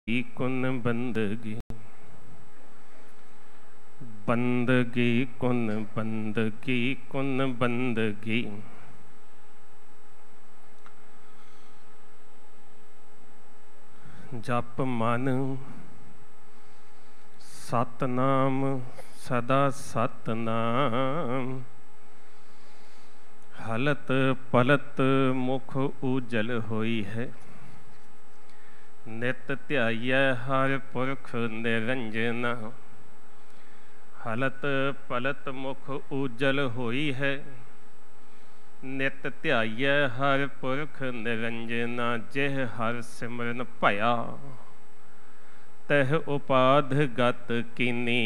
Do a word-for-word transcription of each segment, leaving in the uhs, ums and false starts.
कुन बंदगी बंदगी कुन बंदगी कुन बंदगी। जप मन सतनाम सदा सतनाम। हलत पलत मुख उजल होई है। नित ध्याइयै हर पुरख निरंजना। हलत पलत मुख उजल होई है। नित ध्याइयै हर पुरख निरंजना। जिह हर सिमरन भया तह उपाध गत कीनी।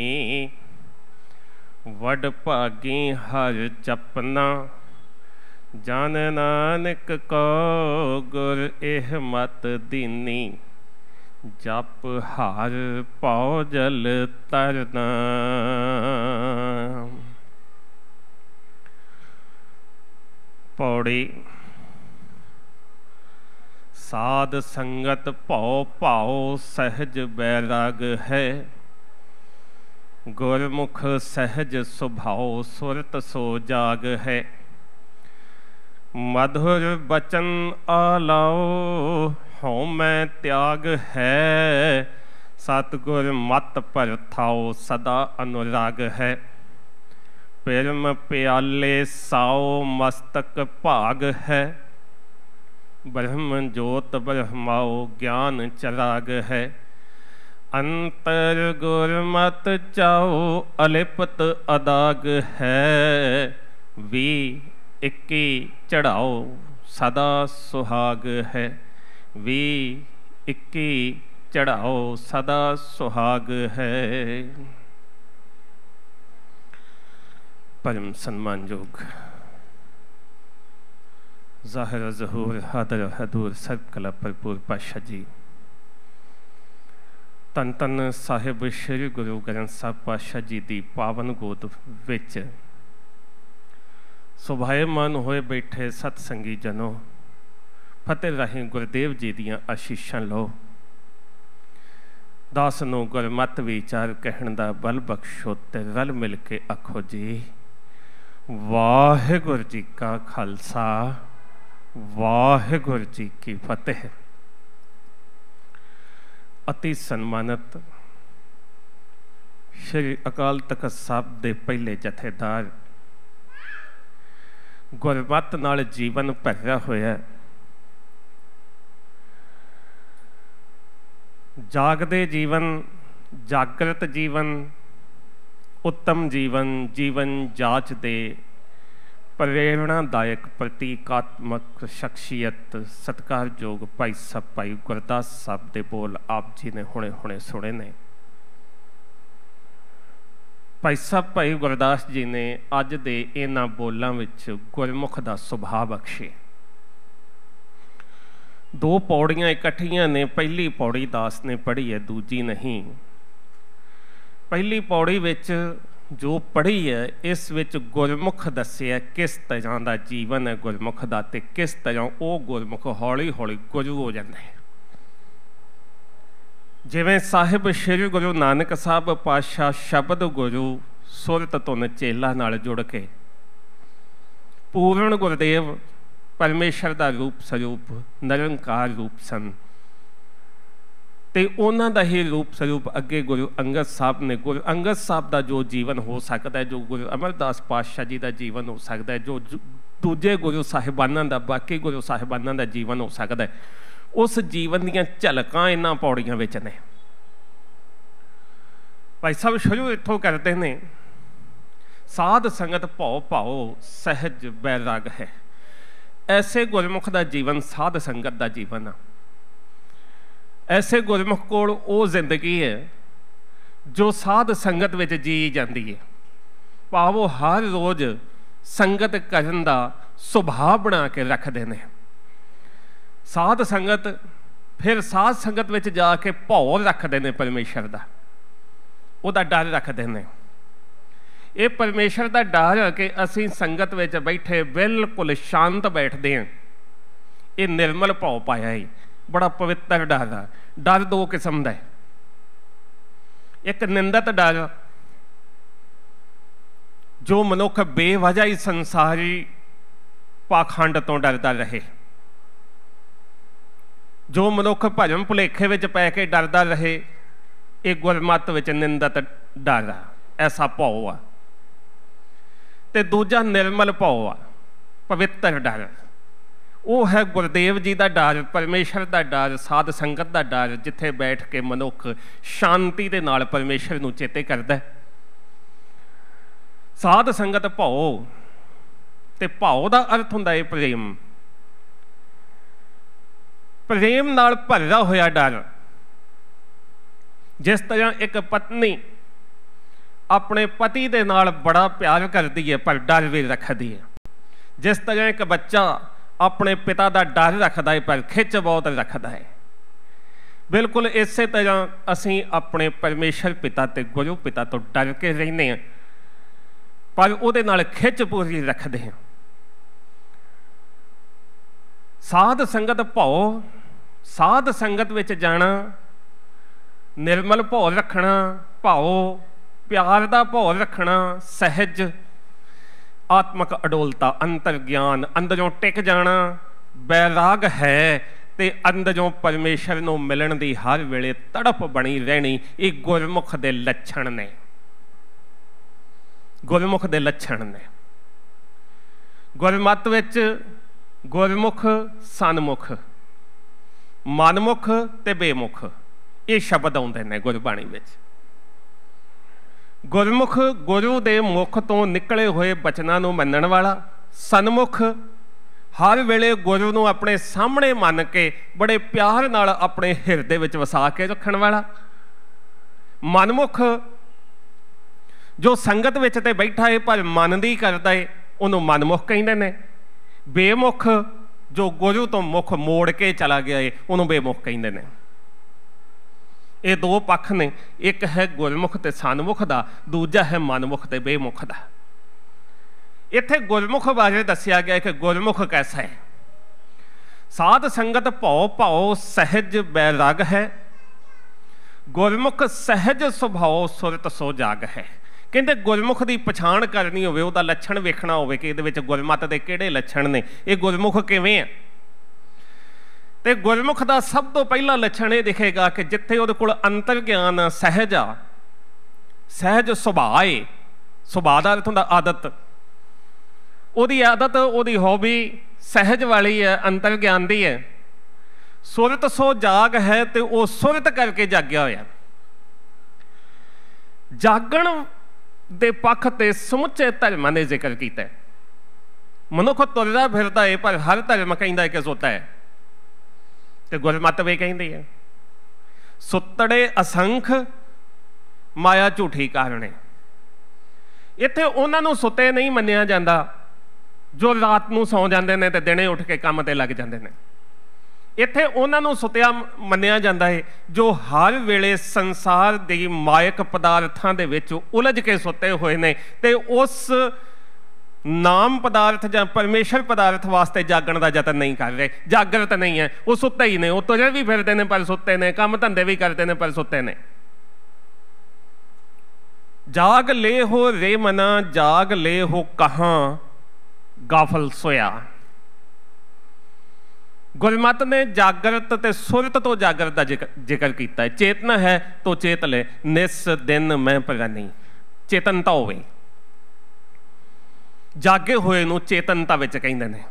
वड भागी हर जपना। जन नानक को गुर एह मत दीनी। जप हर पाओ जल तरना। पौड़ी। साध संगत भौ भाओ सहज बैराग है। गुरमुख सहज सुभाओ सुरत सो जाग है। मधुर बचन आलाओ हों मैं त्याग है। सतगुर मत परथाओ सदा अनुराग है। पिरम प्याले साओ मस्तक भाग है। ब्रह्म ज्योत ब्रह्माओ ज्ञान चराग है। अंतर गुरमत चाओ अलिपत अदाग है। वी इक्की चढ़ाओ सदा सुहाग है। वी इक्की चढ़ाओ सदा सुहाग है। परम सम्मानयोग ज़ाहिर ज़हूर हादर हदूर सर्व कला भरपूर पातशाह जी तन तन साहिब श्री गुरु ग्रंथ साहब पातशाह जी की पावन गोद विच सुभाएमान होए बैठे सतसंगी जनों, फतेह राही गुरदेव जी दियां आशीषां लो। दास नूं गुरमत विचार कहण दा बल बख्शो ते रल मिल के आखो जी वाहिगुरू जी का खालसा वाहिगुरू जी की फतेह। अति सन्मानित श्री अकाल तख्त साहब दे पहले जथेदार गुरमत नाल जीवन भरिया होया। जागदे जीवन जागृत जीवन उत्तम जीवन जीवन जाच दे प्रेरणादायक प्रतीकात्मक शख्सियत सत्कारयोग भाई साहब भाई गुरदास साहब दे बोल आप जी ने हुणे हुणे सुने ने। भाई साहब भाई गुरदास जी ने अज दे इन्हां बोलों विच गुरमुख दा सुभाव बख्शे। दो पौड़ियां इकट्ठियां ने। पहली पौड़ी दास ने पढ़ी है, दूजी नहीं। पहली पौड़ी विच जो पढ़ी है इस विच गुरमुख दस्सिया किस तरह का जीवन है गुरमुख का, ते किस तरह वो गुरमुख हौली हौली गुरु हो जाता है। जिवें साहिब श्री गुरु नानक साहब पातशाह शब्द गुरु सुरत धुन चेला नाल जुड़ के पूर्ण गुरदेव परमेश्वर का रूप स्वरूप निरंकार रूप सन, ते उन्हां दा ही रूप स्वरूप अगे गुरु अंगद साहब ने। गुरु अंगद साहब का जो जीवन हो सकता है, जो गुरु अमरदास पातशाह जी का जीवन हो सकता है, जो दूजे गुरु साहिबाना का बाकी गुरु साहिबाना का जीवन हो सकता है, उस जीवन दीयां झलकां इन्हां पौड़ियां विच ने। भाई साहब शुरू इत्थों करते हैं, साध संगत भौ भाओ सहज बैराग है। ऐसे गुरमुख का जीवन साध संगत का जीवन आ। ऐसे गुरमुख कोल वो जिंदगी है जो साध संगत विच जी जाती है। भाव वो हर रोज़ संगत करन दा सुभाव बना के रखते हैं। साध संगत फिर साध संगत विच जाके भौ रखते हैं परमेश्वर का, उहदा डर रखते हैं। ये परमेश्वर का डर है कि असी संगत विच बैठे बिल्कुल शांत बैठते हैं। ये निर्मल भाव पाया है, बड़ा पवित्र डर है। डर दो किस्म का है, एक निंदत डर जो मनुख बेवजह ही संसारी पाखंड तो डरदा रहे, जो मनुख भरम भुलेखे विच पै के डरदा रहे, ये गुरमत विच निंदत डर आ, ऐसा भौ आ। ते दूजा निर्मल भौ आ, पवित्र डर, वो है गुरदेव जी का डर, परमेश्वर का डर, साध संगत का डर, जिथे बैठ के मनुख शांति के नाल परमेश्वर नूं चेते करदा। साध संगत भौ ते भाव का अर्थ हुंदा है प्रेम, प्रेम नाल भरिया होया डर। जिस तरह एक पत्नी अपने पति दे नाल बड़ा प्यार करती है पर डर भी रखती है, जिस तरह एक बच्चा अपने पिता का डर रखता है पर खिच बहुत रखता है, बिल्कुल इस तरह असी अपने परमेश्वर पिता ते गुरु पिता तो डर के रहने हैं पर उहदे नाल खिच पूरी रखते हैं। साध संगत भौ, साध संगत विच जाना, निर्मल भौ रखना, भाव प्यार का भौ रखना, सहज आत्मक अडोलता, अंतर ज्ञान, अंदरों टिक जाना, बैराग है ते अंदरों परमेश्वर नूं मिलण दी हर वेले तड़प बनी रहनी, ये गुरमुख दे लक्षण ने, गुरमुख दे लक्षण ने। गुरमत विच गुरमुख, सनमुख, मनमुख ते बेमुख, ये शब्द आउंदे ने गुरबाणी विच। गुरमुख गुरु दे मुख तो निकले हुए बचनां नूं मनण वाला, सनमुख हर वेले गुरु नूं अपने सामने मन के बड़े प्यार नाल अपने हिरदे विच वसा के रखण वाला, मनमुख जो संगत विच ते बैठा है पर मन दी करदा है, उहनूं मनमुख कहिंदे ने। बेमुख जो गुरु तो मुख मोड़ के चला गया है, उन्होंने बेमुख कहिंदे ने। ये दो पक्ष ने, एक है गुरमुख ते सनमुख दा, दूजा है मनमुख ते बेमुख दा। इत्थे गुरमुख बारे दस्सिया गया कि गुरमुख कैसा है। साध संगत भौ भाव सहज बैराग है, गुरमुख सहज सुभाव सुरत सो जाग है। कहते गुरमुख की पछाण करनी होवे, उहदा लक्षण वेखना होवे कि इहदे विच गुरमत दे किहड़े लक्षण ने, ये गुरमुख किवें है। ते गुरमुख का सब तो पहला लक्षण ये दिखेगा कि जिथे उहदे कोल अंतर ज्ञान सहज आ, सहज सुभाव है, सुभाव का अर्थ हुंदा आदत, उहदी आदत उहदी हॉबी सहज वाली है, अंतर ज्ञान दी है। सुरत सो जाग है, तो वह सुरत करके जाग्या होया। जागण दे पक्ष ते समुचे धर्मां ने जिक्र किया। मनुख तुरदा फिरदा है पर हर धर्म कहता है कि सुता है, तो गुरमत भी कहती है सुतड़े असंख माया झूठी कारणे। इत्थे उन्हां नूं सुते नहीं मन्निया जाता जो रात नूं सौ जाते हैं तो दिने उठ के काम ते लग जाते हैं। इत्थे उन्हां नूं सुतिया मन्निया जाता है जो हर वेले संसार दी मायक पदार्थां दे विच उलझ के सुते हुए ने, ते उस नाम पदार्थ जां परमेश्वर पदार्थ वास्ते जागण का यतन नहीं कर रहे, जागृत नहीं है, वो सुते ही ने, वो तुरे भी फिरते हैं पर सुते ने, काम धंधे भी करते हैं पर सुते ने। जाग ले हो रे मना, जाग ले हो कहाँ गाफल सोया। गुरमत ने जागृत ते सुरत तो जागृत का जिक्र जिक्र किया है। चेतना है तो चेत ले, निस दिन मैं परानी, चेतनता होवे। जागे हुए नूं चेतनता विच कहिंदे ने।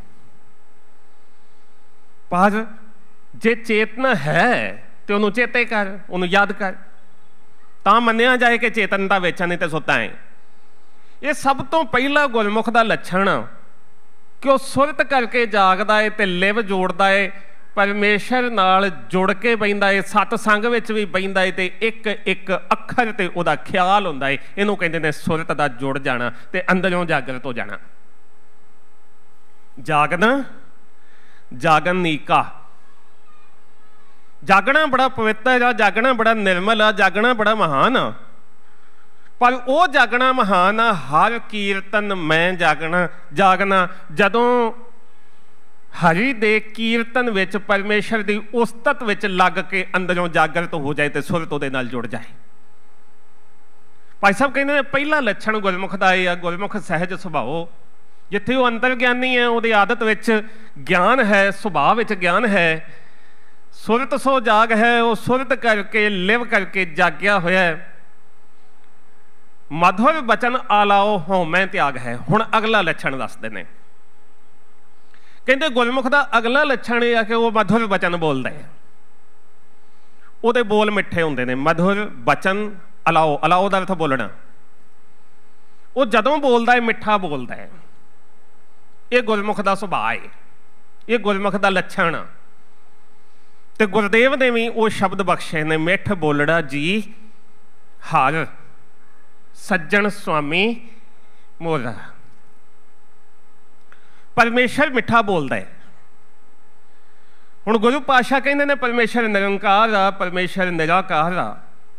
पर जे चेतना है तो उन्होंने चेते कर, उन्होंने याद कर, तां मन्निया जाए कि चेतनता विच नहीं तो सुता है। ये सब तो पहला गुरमुख का लक्षण कि वह सुरत करके जागदा है ते लिव जोड़दा है, परमेश्वर नाल जुड़ के बहिंदा है, सतसंग विच भी बहिंदा है, ते एक एक अखर ते उहदा ख्याल हुंदा है। इहनूं कहंदे ने सुरत दा जुड़ जाना ते अंदरों जागृत हो जाना। जागना जागन नीका, जागना बड़ा पवित्र आ, जागना बड़ा निर्मल आ, जागना बड़ा महान आ। पर वह जागना महान आ हर कीर्तन मैं जागना जागना जदों हरि दे कीर्तन विच परमेश्वर की उस्तत विच लग के अंदरों जागृत हो जाए तो सुरत उहदे नाल जुड़ जाए। भाई साहब कहते पहला लक्षण गुरमुख का यह गुरमुख सहज सुभाव, जिथे वो अंतर ज्ञानी है वो आदत विच ज्ञान है, सुभाव विच ज्ञान है, सुरत सो जाग है, वो सुरत करके लिव करके जाग्या होया है। मधुर बचन आलाओ हौमै त्याग है। हुण अगला लक्षण दसदे ने, कहते गुरमुख का अगला लक्षण यह है कि वह मधुर बचन बोलता है, वो बोल मिठे होंगे ने। मधुर बचन अलाओ, अलाओ का अर्थ बोलना, वो जदों बोलता है मिठा बोलता है। ये गुरमुख का सुभाव है, ये गुरमुख का लक्षण। तो गुरुदेव ने भी वो शब्द बख्शे ने, मिठ बोलड़ा जी हर सज्जन स्वामी मोरा। परमेश्वर मिठा बोलता है। हुण गुरु पातशाह कहते ने परमेश्वर निरंकार आ, परमेश्वर निराकार आ।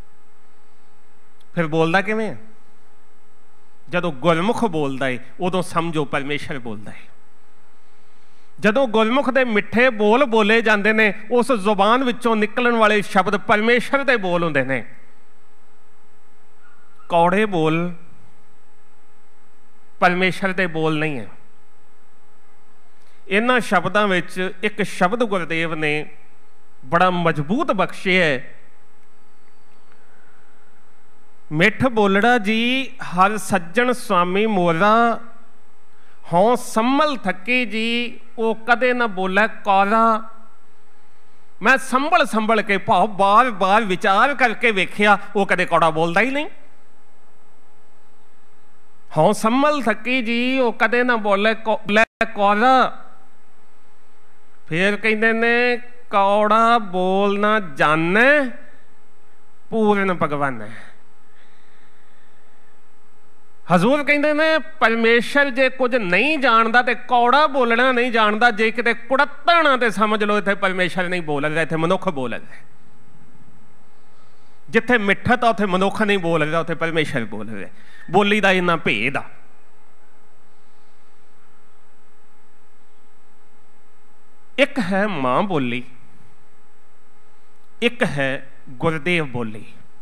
फिर बोलता किवें? जदों गुरमुख बोलता है उदों समझो परमेश्वर बोलता है। जदों गुरमुख दे मिठे बोल बोले जाते हैं, उस जुबान विचों निकलण वाले शब्द परमेश्वर दे बोल होंदे ने। कौड़े बोल परमेश्वर दे बोल नहीं है। इन्हां शब्दों विच एक शब्द गुरुदेव ने बड़ा मजबूत बख्शे है, मिठ बोलड़ा जी हर सज्जन स्वामी मोरा। हों संभल थके जी वो कदे ना बोले कौरा। मैं संभल संभल के भाव बार बार विचार करके वेख्या, वो कदे कौड़ा बोलता ही नहीं। हों संभल थकी जी वो कदे ना बोले कौरा। फिर कहते ने कौड़ा बोलना जाने पूर्ण भगवान है। हजूर कहते ने परमेश्वर जे कुछ नहीं जानता तो कौड़ा बोलना नहीं जानता। जे किते कुड़त्तना तो समझ लो इतने परमेश्वर नहीं बोल रहा, इतने मनुख बोल रहे। जिथे मिठत आ उथे मनुख नहीं बोल रहा, उथे परमेश्वर बोल रहे। बोली का इन्ना भेद आ। एक है मां बोली, एक है गुरदेव बोली।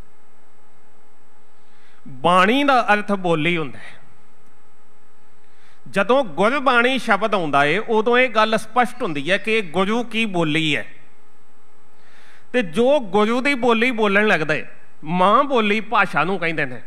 बाणी का अर्थ बोली हुंदा है। जदों गुरबाणी शब्द आउंदा है उदों ये गल स्पष्ट हुंदी है कि गुरु की बोली है। ते जो गुरु की बोली बोलन लगदा है, मां बोली भाषा नूं कहंदे ने।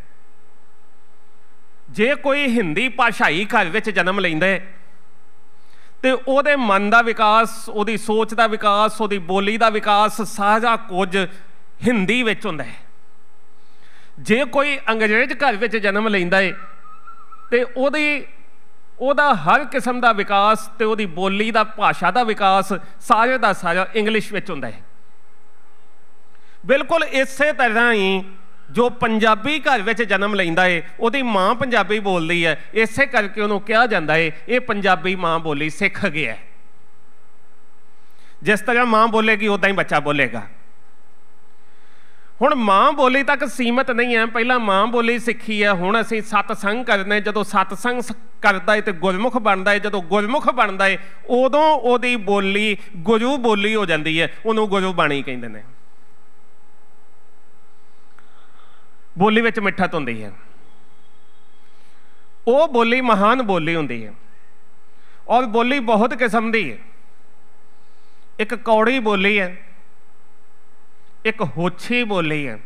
जे कोई हिंदी भाषाई घर विच जन्म लैंदा है तो उहदे मन का विकास, उहदी सोच का विकास, उहदी बोली का विकास सारा कुछ हिंदी विच हुंदा है। जे कोई अंग्रेज घर विच जन्म लैंदा है तो उहदी उहदा हर किस्म का विकास तो उहदी बोली का, भाषा का विकास सारे का सारा इंग्लिश विच हुंदा है। बिल्कुल इसे तरह ही जो पंजाबी घर विच जन्म लैंदा है उहदी मां पंजाबी बोलदी है, इसे करके उहनूं कहा जाता है ये पंजाबी मां बोली सीख गया है। जिस तरह मां बोलेगी उदा ही बच्चा बोलेगा। हुण मां बोली तक सीमित नहीं है, पहला मां बोली सीखी है, हुण असीं सतसंग करने। जदों सतसंग करदा है तो गुरमुख बनता है, जदों गुरमुख बनता है उदों उहदी बोली गुरु बोली हो जाती है, उहनूं गुरु बाणी कहंदे ने। बोली विच मिठत हुंदी है, वो बोली महान बोली हुंदी है। और बोली बहुत किस्म दी है। एक कौड़ी बोली है, एक होछी बोली है।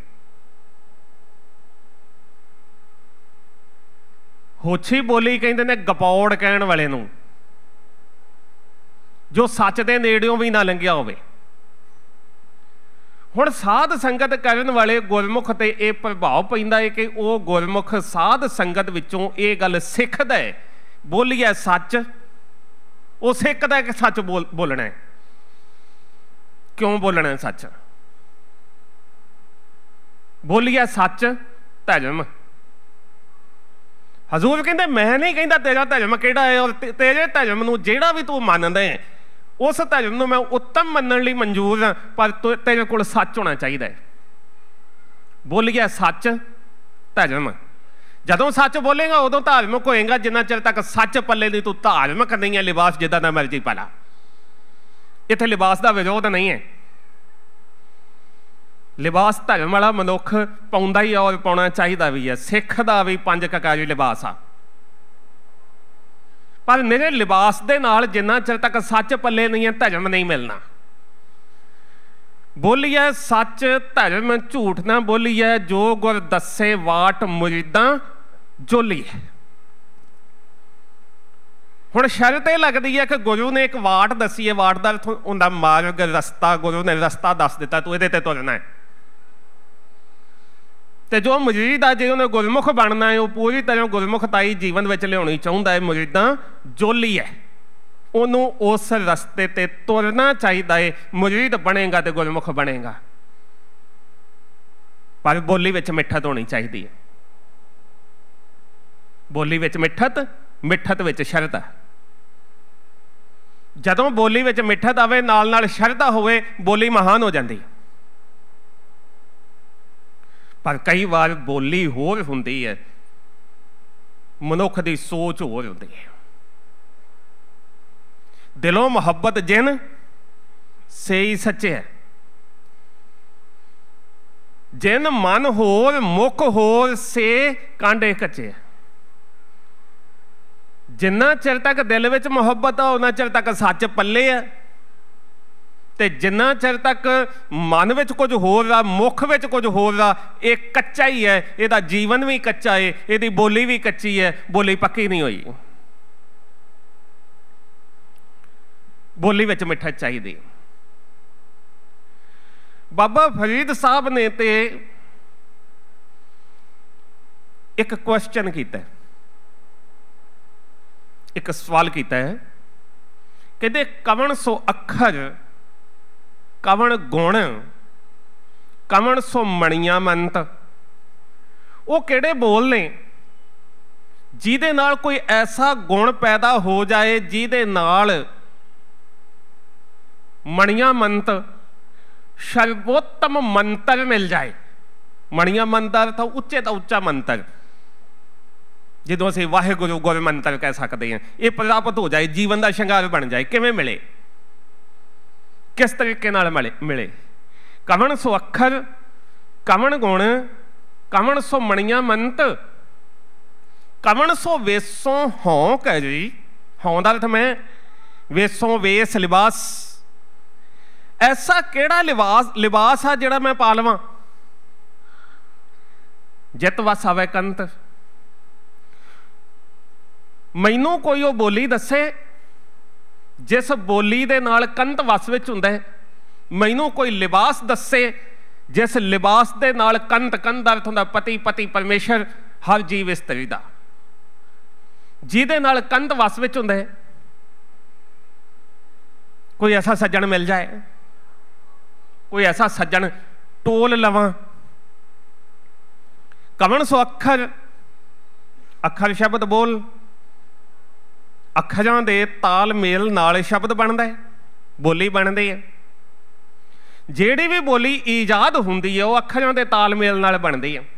होछी बोली कहते ने गपौड़ कहण वाले नूं, जो सच दे नेड़ियों भी ना लंघिया होवे। हुण साध संगत करन वाले गुरमुख ते ये प्रभाव पैंदा है कि वो गुरमुख साध संगत विचों ये गल सिखदा है, बोलीए सच। वो सिखदा है कि सच बोल बोलना है। क्यों बोलना है सच? बोलीए सच धर्म। हजूर कहते मैं नहीं कहता तेरा धर्म केड़ा है, और तेरे धर्म नूं जेड़ा भी तू मनदा है उस धर्म नूं मैं उत्तम मनण लई मंजूर हाँ, पर तेरे कोल सच होना चाहिए। बोलीए सच धर्म। जदों सच बोलेगा उदों धार्मिक होएगा। जिन्ना चिर तक सच पल्ले नहीं तू धार्मिक नहीं है, लिबास जिदा ना मर्जी पाला। ਇੱਥੇ ਲਿਬਾਸ ਦਾ ਵਿਰੋਧ ਨਹੀਂ ਹੈ। ਲਿਬਾਸ ਧਰਮ ਵਾਲਾ ਮਨੁੱਖ ਪਾਉਂਦਾ ਹੀ ਆ ਔਰ ਪਾਉਣਾ ਚਾਹੀਦਾ ਵੀ ਹੈ। ਸਿੱਖ ਦਾ ਵੀ ਪੰਜ ਕਕਾਰੀ ਲਿਬਾਸ ਆ, ਪਰ ਮੇਰੇ ਲਿਬਾਸ ਦੇ ਨਾਲ ਜਿੰਨਾ ਚਿਰ ਤੱਕ ਸੱਚ ਪੱਲੇ ਨਹੀਂ ਹੈ ਧਰਮ ਨਹੀਂ ਮਿਲਣਾ। ਬੋਲੀਐ ਸੱਚ ਧਰਮ ਝੂਠ ਨਾ ਬੋਲੀਐ, ਜੋ ਗੁਰ ਦੱਸੇ ਵਾਟ ਮੁਰੀਦਾਂ ਜੋਲੀਐ। ਹੁਣ ਸ਼ਰਤ ਇਹ ਲੱਗਦੀ ਹੈ ਕਿ ਗੁਰੂ ਨੇ ਇੱਕ ਵਾਟ ਦੱਸੀ ਹੈ, ਵਾਟ ਦਾ ਅਰਥ ਹੁੰਦਾ ਮਾਰਗ, ਰਸਤਾ। ਗੁਰੂ ਨੇ ਰਸਤਾ ਦੱਸ ਦਿੱਤਾ, ਤੂੰ ਇਹਦੇ ਤੇ ਤੁਰਨਾ ਹੈ। ਤੇ ਜੋ ਮੁਰੀਦ ਆ, ਜੇ ਉਹਨੇ ਗੁਰਮੁਖ ਬਣਨਾ ਹੈ, ਉਹ ਪੂਰੀ ਤਰ੍ਹਾਂ ਗੁਰਮੁਖਤਾਈ ਜੀਵਨ ਵਿੱਚ ਲਿਆਉਣੀ ਚਾਹੁੰਦਾ ਹੈ, ਮੁਰੀਦਾਂ ਜੋਲੀ ਹੈ, ਉਹਨੂੰ ਉਸ ਰਸਤੇ ਤੇ ਤੁਰਨਾ ਚਾਹੀਦਾ ਹੈ। ਮੁਰੀਦ ਬਣੇਗਾ ਤੇ ਗੁਰਮੁਖ ਬਣੇਗਾ, ਪਰ ਬੋਲੀ ਵਿੱਚ ਮਿੱਠਤ ਹੋਣੀ ਚਾਹੀਦੀ ਹੈ। ਬੋਲੀ ਵਿੱਚ ਮਿੱਠਤ, ਮਿੱਠਤ ਵਿੱਚ ਸ਼ਰਧਾ। ਜਦੋਂ ਬੋਲੀ ਵਿੱਚ ਮਿੱਠਤ ਆਵੇ, ਨਾਲ ਨਾਲ ਸ਼ਰਧਾ ਹੋਵੇ, ਬੋਲੀ ਮਹਾਨ ਹੋ ਜਾਂਦੀ। ਪਰ ਕਈ ਵਾਰ ਬੋਲੀ ਹੋਰ ਹੁੰਦੀ ਹੈ, ਮਨੁੱਖ ਦੀ ਸੋਚ ਹੋਰ ਹੁੰਦੀ ਹੈ। ਦਿਲੋਂ ਮੁਹੱਬਤ ਜਿਨ ਸੇਈ ਸੱਚੇ ਹੈ, ਜਿਨ ਮਨ ਹੋਰ ਮੁੱਖ ਹੋਰ ਸੇ ਕਾਂਡੇ ਕੱਚੇ। ਜਿੰਨਾ ਚਿਰ ਤੱਕ ਦਿਲ ਵਿੱਚ ਮੁਹੱਬਤ ਆ, ਉਹਨਾਂ ਚਿਰ ਤੱਕ ਸੱਚ ਪੱਲੇ ਆ, ਤੇ ਜਿੰਨਾ ਚਿਰ ਤੱਕ ਮਨ ਵਿੱਚ ਕੁਝ ਹੋਰ ਆ, ਮੁੱਖ ਵਿੱਚ ਕੁਝ ਹੋਰ ਆ, ਇਹ ਕੱਚਾ ਹੀ ਹੈ। ਇਹਦਾ ਜੀਵਨ ਵੀ ਕੱਚਾ ਹੈ, ਇਹਦੀ ਬੋਲੀ ਵੀ ਕੱਚੀ ਹੈ, ਬੋਲੀ ਪੱਕੀ ਨਹੀਂ ਹੋਈ। ਬੋਲੀ ਵਿੱਚ ਮਿੱਠਤ ਚਾਹੀਦੀ। ਬਾਬਾ ਫਰੀਦ ਸਾਹਿਬ ਨੇ ਤੇ ਇੱਕ ਕੁਐਸਚਨ ਕੀਤਾ, ਇੱਕ ਸਵਾਲ ਕੀਤਾ ਹੈ। ਕਹਿੰਦੇ ਕਵਣ ਸੋ ਅੱਖਰ ਕਵਣ ਗੁਣ ਕਵਣ ਸੋ ਮਣੀਆਂ ਮੰਤ। ਉਹ ਕਿਹੜੇ ਬੋਲ ਨੇ ਜਿਹਦੇ ਨਾਲ ਕੋਈ ਐਸਾ ਗੁਣ ਪੈਦਾ ਹੋ ਜਾਏ ਜਿਹਦੇ ਨਾਲ ਮਣੀਆਂ ਮੰਤ, ਸਰਵੋਤਮ ਮੰਤਰ ਮਿਲ ਜਾਏ। ਮਣੀਆਂ ਮੰਤਰ ਤਾਂ ਉੱਚੇ ਤੋਂ ਉੱਚਾ ਮੰਤਰ, ਜਦੋਂ ਅਸੀਂ ਵਾਹਿਗੁਰੂ ਗੁਰ ਮੰਤਰ ਕਹਿ ਸਕਦੇ ਹਾਂ, ਇਹ ਪ੍ਰਾਪਤ ਹੋ ਜਾਏ, ਜੀਵਨ ਦਾ ਸ਼ਿੰਗਾਰ ਬਣ ਜਾਏ। ਕਿਵੇਂ ਮਿਲੇ, ਕਿਸ ਤਰੀਕੇ ਨਾਲ ਮਿਲੇ ਮਿਲੇ ਕਵਣ ਸੋ ਅੱਖਰ ਕਵਣ ਗੁਣ ਕਵਣ ਸੋ ਮਣੀਆਂ ਮੰਤ, ਕਵਣ ਸੋ ਵੇਸੋਂ ਹੌਂਕ ਹੈ ਜੀ। ਹੌਂ ਦਾ ਅਰਥ ਮੈਂ ਵੇਸੋਂ ਵੇਸ ਲਿਬਾਸ। ਐਸਾ ਕਿਹੜਾ ਲਿਬਾਸ ਲਿਬਾਸ ਆ ਜਿਹੜਾ ਮੈਂ ਪਾ ਲਵਾਂ। ਜਿਤ ਵਸ ਆਵੇ ਕੰਤ। ਮੈਨੂੰ ਕੋਈ ਉਹ ਬੋਲੀ ਦੱਸੇ ਜਿਸ ਬੋਲੀ ਦੇ ਨਾਲ ਕੰਤ ਵਸ ਵਿੱਚ ਹੁੰਦਾ ਹੈ। ਮੈਨੂੰ ਕੋਈ ਲਿਬਾਸ ਦੱਸੇ ਜਿਸ ਲਿਬਾਸ ਦੇ ਨਾਲ ਕੰਤ, ਕੰਤ ਦਾ ਅਰਥ ਹੁੰਦਾ ਪਤੀ, ਪਤੀ ਪਰਮੇਸ਼ਰ, ਹਰ ਜੀਵ ਇਸਤਰੀ ਦਾ, ਜਿਹਦੇ ਨਾਲ ਕੰਤ ਵਸ ਵਿੱਚ ਹੁੰਦਾ ਹੈ। ਕੋਈ ਐਸਾ ਸੱਜਣ ਮਿਲ ਜਾਏ, ਕੋਈ ਐਸਾ ਸੱਜਣ ਟੋਲ ਲਵਾਂ। ਕਵਣ ਸੋ ਅੱਖਰ, ਅੱਖਰ ਸ਼ਬਦ ਬੋਲ, ਅੱਖਰਾਂ ਦੇ ਤਾਲਮੇਲ ਨਾਲ ਸ਼ਬਦ ਬਣਦਾ ਹੈ, ਬੋਲੀ ਬਣਦੀ ਹੈ। ਜਿਹੜੀ ਵੀ ਬੋਲੀ ਈਜਾਦ ਹੁੰਦੀ ਹੈ ਉਹ ਅੱਖਰਾਂ ਦੇ ਤਾਲਮੇਲ ਨਾਲ ਬਣਦੀ ਹੈ।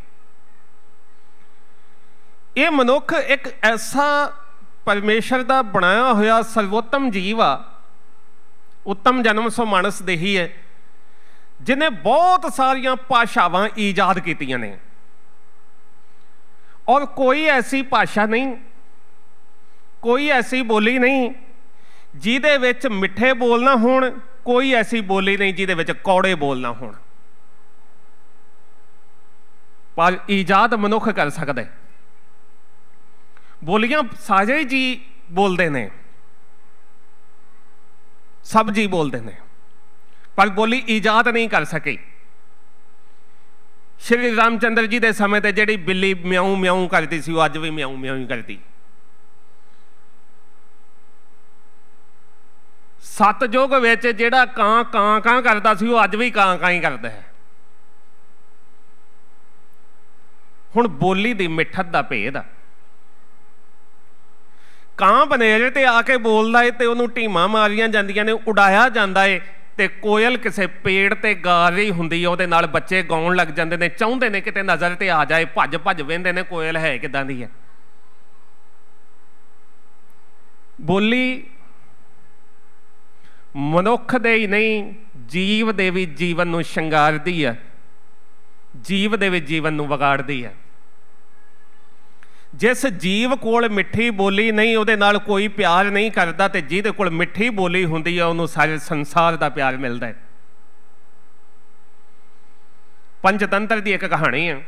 ਇਹ ਮਨੁੱਖ ਇੱਕ ਐਸਾ ਪਰਮੇਸ਼ਰ ਦਾ ਬਣਾਇਆ ਹੋਇਆ ਸਰਵੋਤਮ ਜੀਵ ਆ, ਉੱਤਮ ਜਨਮ ਸੋ ਮਾਨਸ ਦੇਹੀ ਹੈ, ਜਿਹਨੇ ਬਹੁਤ ਸਾਰੀਆਂ ਭਾਸ਼ਾਵਾਂ ਈਜਾਦ ਕੀਤੀਆਂ ਨੇ। ਔਰ ਕੋਈ ਐਸੀ ਭਾਸ਼ਾ ਨਹੀਂ, ਕੋਈ ਐਸੀ ਬੋਲੀ ਨਹੀਂ ਜਿਹਦੇ ਵਿੱਚ ਮਿੱਠੇ ਬੋਲ ਨਾ ਹੋਣ, ਕੋਈ ਐਸੀ ਬੋਲੀ ਨਹੀਂ ਜਿਹਦੇ ਵਿੱਚ ਕੌੜੇ ਬੋਲ ਨਾ ਹੋਣ। ਪਰ ਈਜਾਦ ਮਨੁੱਖ ਕਰ ਸਕਦਾ। ਬੋਲੀਆਂ ਸਾਰੇ ਜੀ ਬੋਲਦੇ ਨੇ, ਸਭ ਜੀ ਬੋਲਦੇ ਨੇ, ਪਰ ਬੋਲੀ ਈਜਾਦ ਨਹੀਂ ਕਰ ਸਕੀ। ਸ਼੍ਰੀ ਰਾਮ ਚੰਦਰ ਜੀ ਦੇ ਸਮੇਂ ਤੇ ਜਿਹੜੀ ਬਿੱਲੀ ਮਿਆਉਂ ਮਿਆਉਂ ਕਰਦੀ ਸੀ, ਉਹ ਅੱਜ ਵੀ ਮਿਆਉਂ ਮਿਆਉਂ ਹੀ ਕਰਦੀ। ਸਤਯੁਗ ਵਿੱਚ ਜਿਹੜਾ ਕਾਂ ਕਾਂ ਕਾਂ ਕਰਦਾ ਸੀ, ਉਹ ਅੱਜ ਵੀ ਕਾਂ ਕਾਂ ਹੀ ਕਰਦਾ ਹੈ। ਹੁਣ ਬੋਲੀ ਦੀ ਮਿੱਠਤ ਦਾ ਭੇਦ ਆ। ਕਾਂ ਬਨੇਰੇ ਤੇ ਆ ਕੇ ਬੋਲਦਾ ਏ ਤੇ ਉਹਨੂੰ ਢੀਮਾਂ ਮਾਰੀਆਂ ਜਾਂਦੀਆਂ ਨੇ, ਉਡਾਇਆ ਜਾਂਦਾ ਏ। ਤੇ ਕੋਇਲ ਕਿਸੇ ਪੇੜ ਤੇ ਗਾ ਰਹੀ ਹੁੰਦੀ ਹੈ, ਉਹਦੇ ਨਾਲ ਬੱਚੇ ਗਾਉਣ ਲੱਗ ਜਾਂਦੇ ਨੇ, ਚਾਹੁੰਦੇ ਨੇ ਕਿਤੇ ਨਜ਼ਰ ਤੇ ਆ ਜਾਏ, ਭੱਜ ਭੱਜ ਵਹਿੰਦੇ ਨੇ ਕੋਇਲ ਹੈ ਕਿੱਦਾਂ ਦੀ ਹੈ। ਬੋਲੀ मनुख दे ही नहीं जीव दे भी जीवन नूं शंगारदी है, जीव दे भी जीवन नूं विगाड़दी है। जिस जीव कोल मिठी बोली नहीं, उहदे नाल कोई प्यार नहीं करता, ते जिहदे कोल मिठी बोली हुंदी है उहनूं सारे संसार दा प्यार मिलदा है। पंचतंत्र दी एक कहानी है।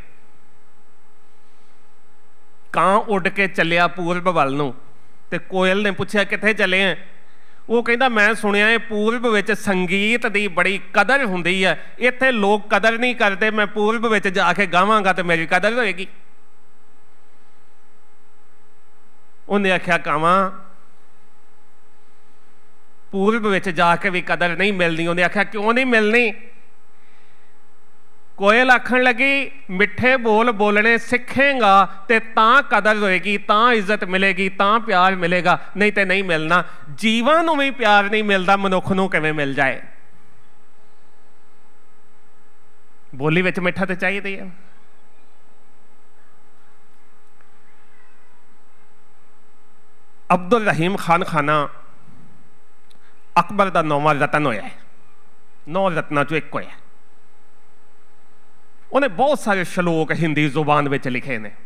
कां उड़ के चलिया पूरब वल नूं, ते कोयल ने पुछया कित्थे चले हैं? वो कहता मैं सुनिया है पूरब विच संगीत दी बड़ी कदर हुंदी है, इत्थे लोग कदर नहीं करते, मैं पूरब विच जाके गावांगा तो मेरी कदर होएगी। उन्हें आख्या कावां पूरब विच जाके भी कदर नहीं मिलनी। उन्हें आख्या क्यों नहीं मिलनी? कोयल आखन लगी मिठे बोल बोलने सिखेगा ते तां कदर होएगी, तां इज्जत मिलेगी, तां प्यार मिलेगा, नहीं तो नहीं मिलना। जीवां नूं भी प्यार नहीं मिलता, मनुख नूं किवें मिल जाए? बोली विच मिठा तो चाहिए है। अब्दुल रहीम खान खाना अकबर का नौवां रतन होया है, नौ रत्ना चो एक होया। उन्हें बहुत सारे श्लोक हिंदी जुबान में लिखे ने।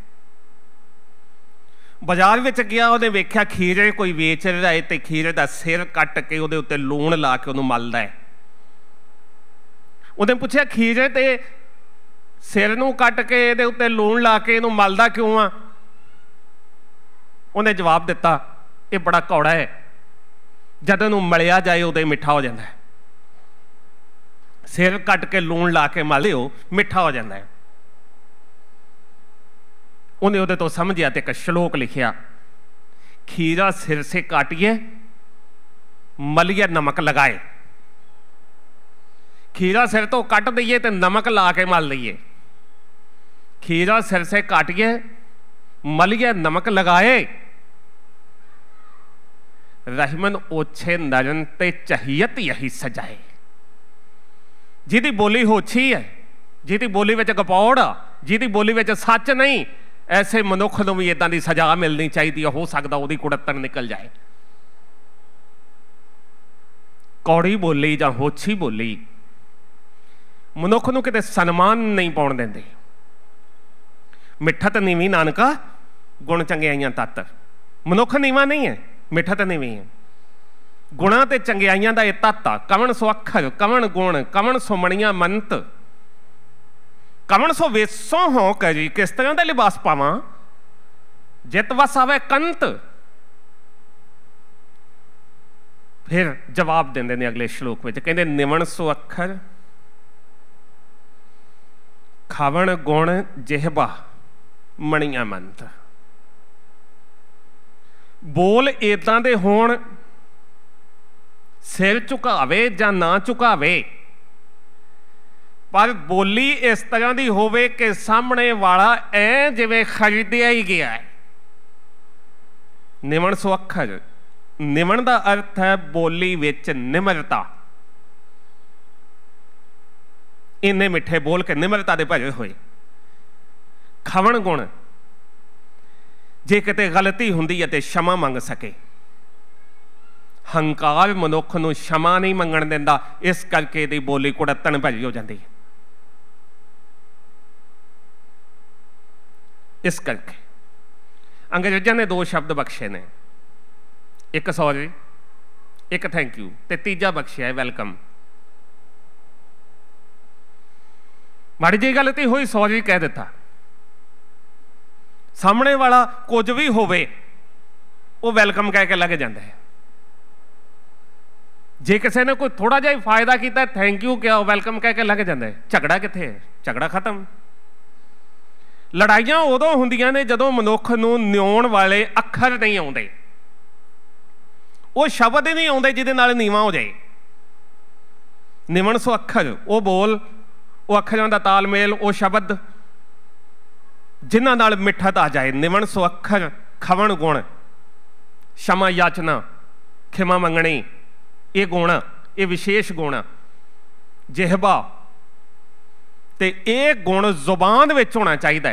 बाजार में गया, उन्हें वेख्या खीरे कोई वेच रहा है, तो खीरे का सिर कट के उहदे उत्ते लूण ला के उन्होंने मलदा है। उन्हें पूछा खीरे ते सिर नूं कट के इहदे उत्ते लूण ला के इहनूं मलदा क्यों आ? उन्हें जवाब दिता ये बड़ा कौड़ा है, जद इहनूं मलिया जाए उदों मिठा हो जाता है। सिर कट के लूण ला के मलियो मिठा हो जाता है। उन्हें उहदे तो समझिया तो एक श्लोक लिखिया, खीरा सिर से काटिए मलिए नमक लगाए। खीरा सिर तो कट दईए तो नमक ला के मल दईए। खीरा सिर से काटिए मलिए नमक लगाए। रहमन ओछे नरन ते चाहियत यही सजाए। जिहदी बोली होछी है, जिहदी बोली विच गपौड़ आ, जिहदी बोली विच सच नहीं, ऐसे मनुख नूं भी इदां दी सजा मिलनी चाहिए। हो सकदा उहदी कुड़त्तन निकल जाए। कौड़ी बोली जां होछी बोली मनुख नूं किते सन्मान नहीं पाउण दिंदी। मिठत नीवी नानका गुण चंगियाइयां तत्त। मनुख नीवा नहीं है, मिठत नीवी है। गुणा ते चंगियाइयां दा ये तत्त आ। कवन सो अखर, कवन गुण, कवन सो मणियां मंत, कवन सो वेसों हो करी, किस तरह का लिबास पावां जित वस आवे कंत। फिर जवाब देंदे ने अगले श्लोक में, कहते निवण सो अखर, खावण गुण जिहबा, मणियां मंत। बोल इदां दे होण, सिर झुकावे जां ना झुकावे, पर बोली इस तरह की होवे कि सामने वाला ऐ जिवें खरीदिया ही गया है। निवण सो अखर, निवण का अर्थ है बोली विच निमरता। इन्ने मिठे बोल के निमरता दे भरे होए। खावण गुण, जे किते गलती हुंदी है ते क्षमा मंग सके। हंकार मनुख नूं क्षमा नहीं मंगण दिंदा, इस करके दी बोली कुड़त्तन भरी हो जाती है। इस करके अंग्रेज़ों ने दो शब्द बख्शे ने, एक सॉरी, एक थैंक यू, ते तीजा बख्शिया है वेलकम। माड़ी जी गलती हुई सॉरी कह दिता, सामने वाला कुछ भी होवे वो वेलकम कह के लग जाता है। जे किसी ने कोई थोड़ा जिहा फायदा किया थैंक यू क्या वेलकम कह के लग जाता है। झगड़ा कित्थे है? झगड़ा खत्म। लड़ाइयां उदों हुंदियां ने जदों मनुख नूं न्याउण वाले अखर नहीं आउंदे, वो शब्द ही नहीं आउंदे जिहदे नाल नीवां हो जाए। निवण सो अखर, वो बोल, वो अखरां दा तालमेल, वो शब्द जिन्हां नाल मिठत आ जाए। निवण सो अखर, खवण गुण, क्षमा याचना, खिमा मंगणी, ये गुण, ये विशेष गुण। जिहबा ते ये गुण जुबान विच होना चाहिए।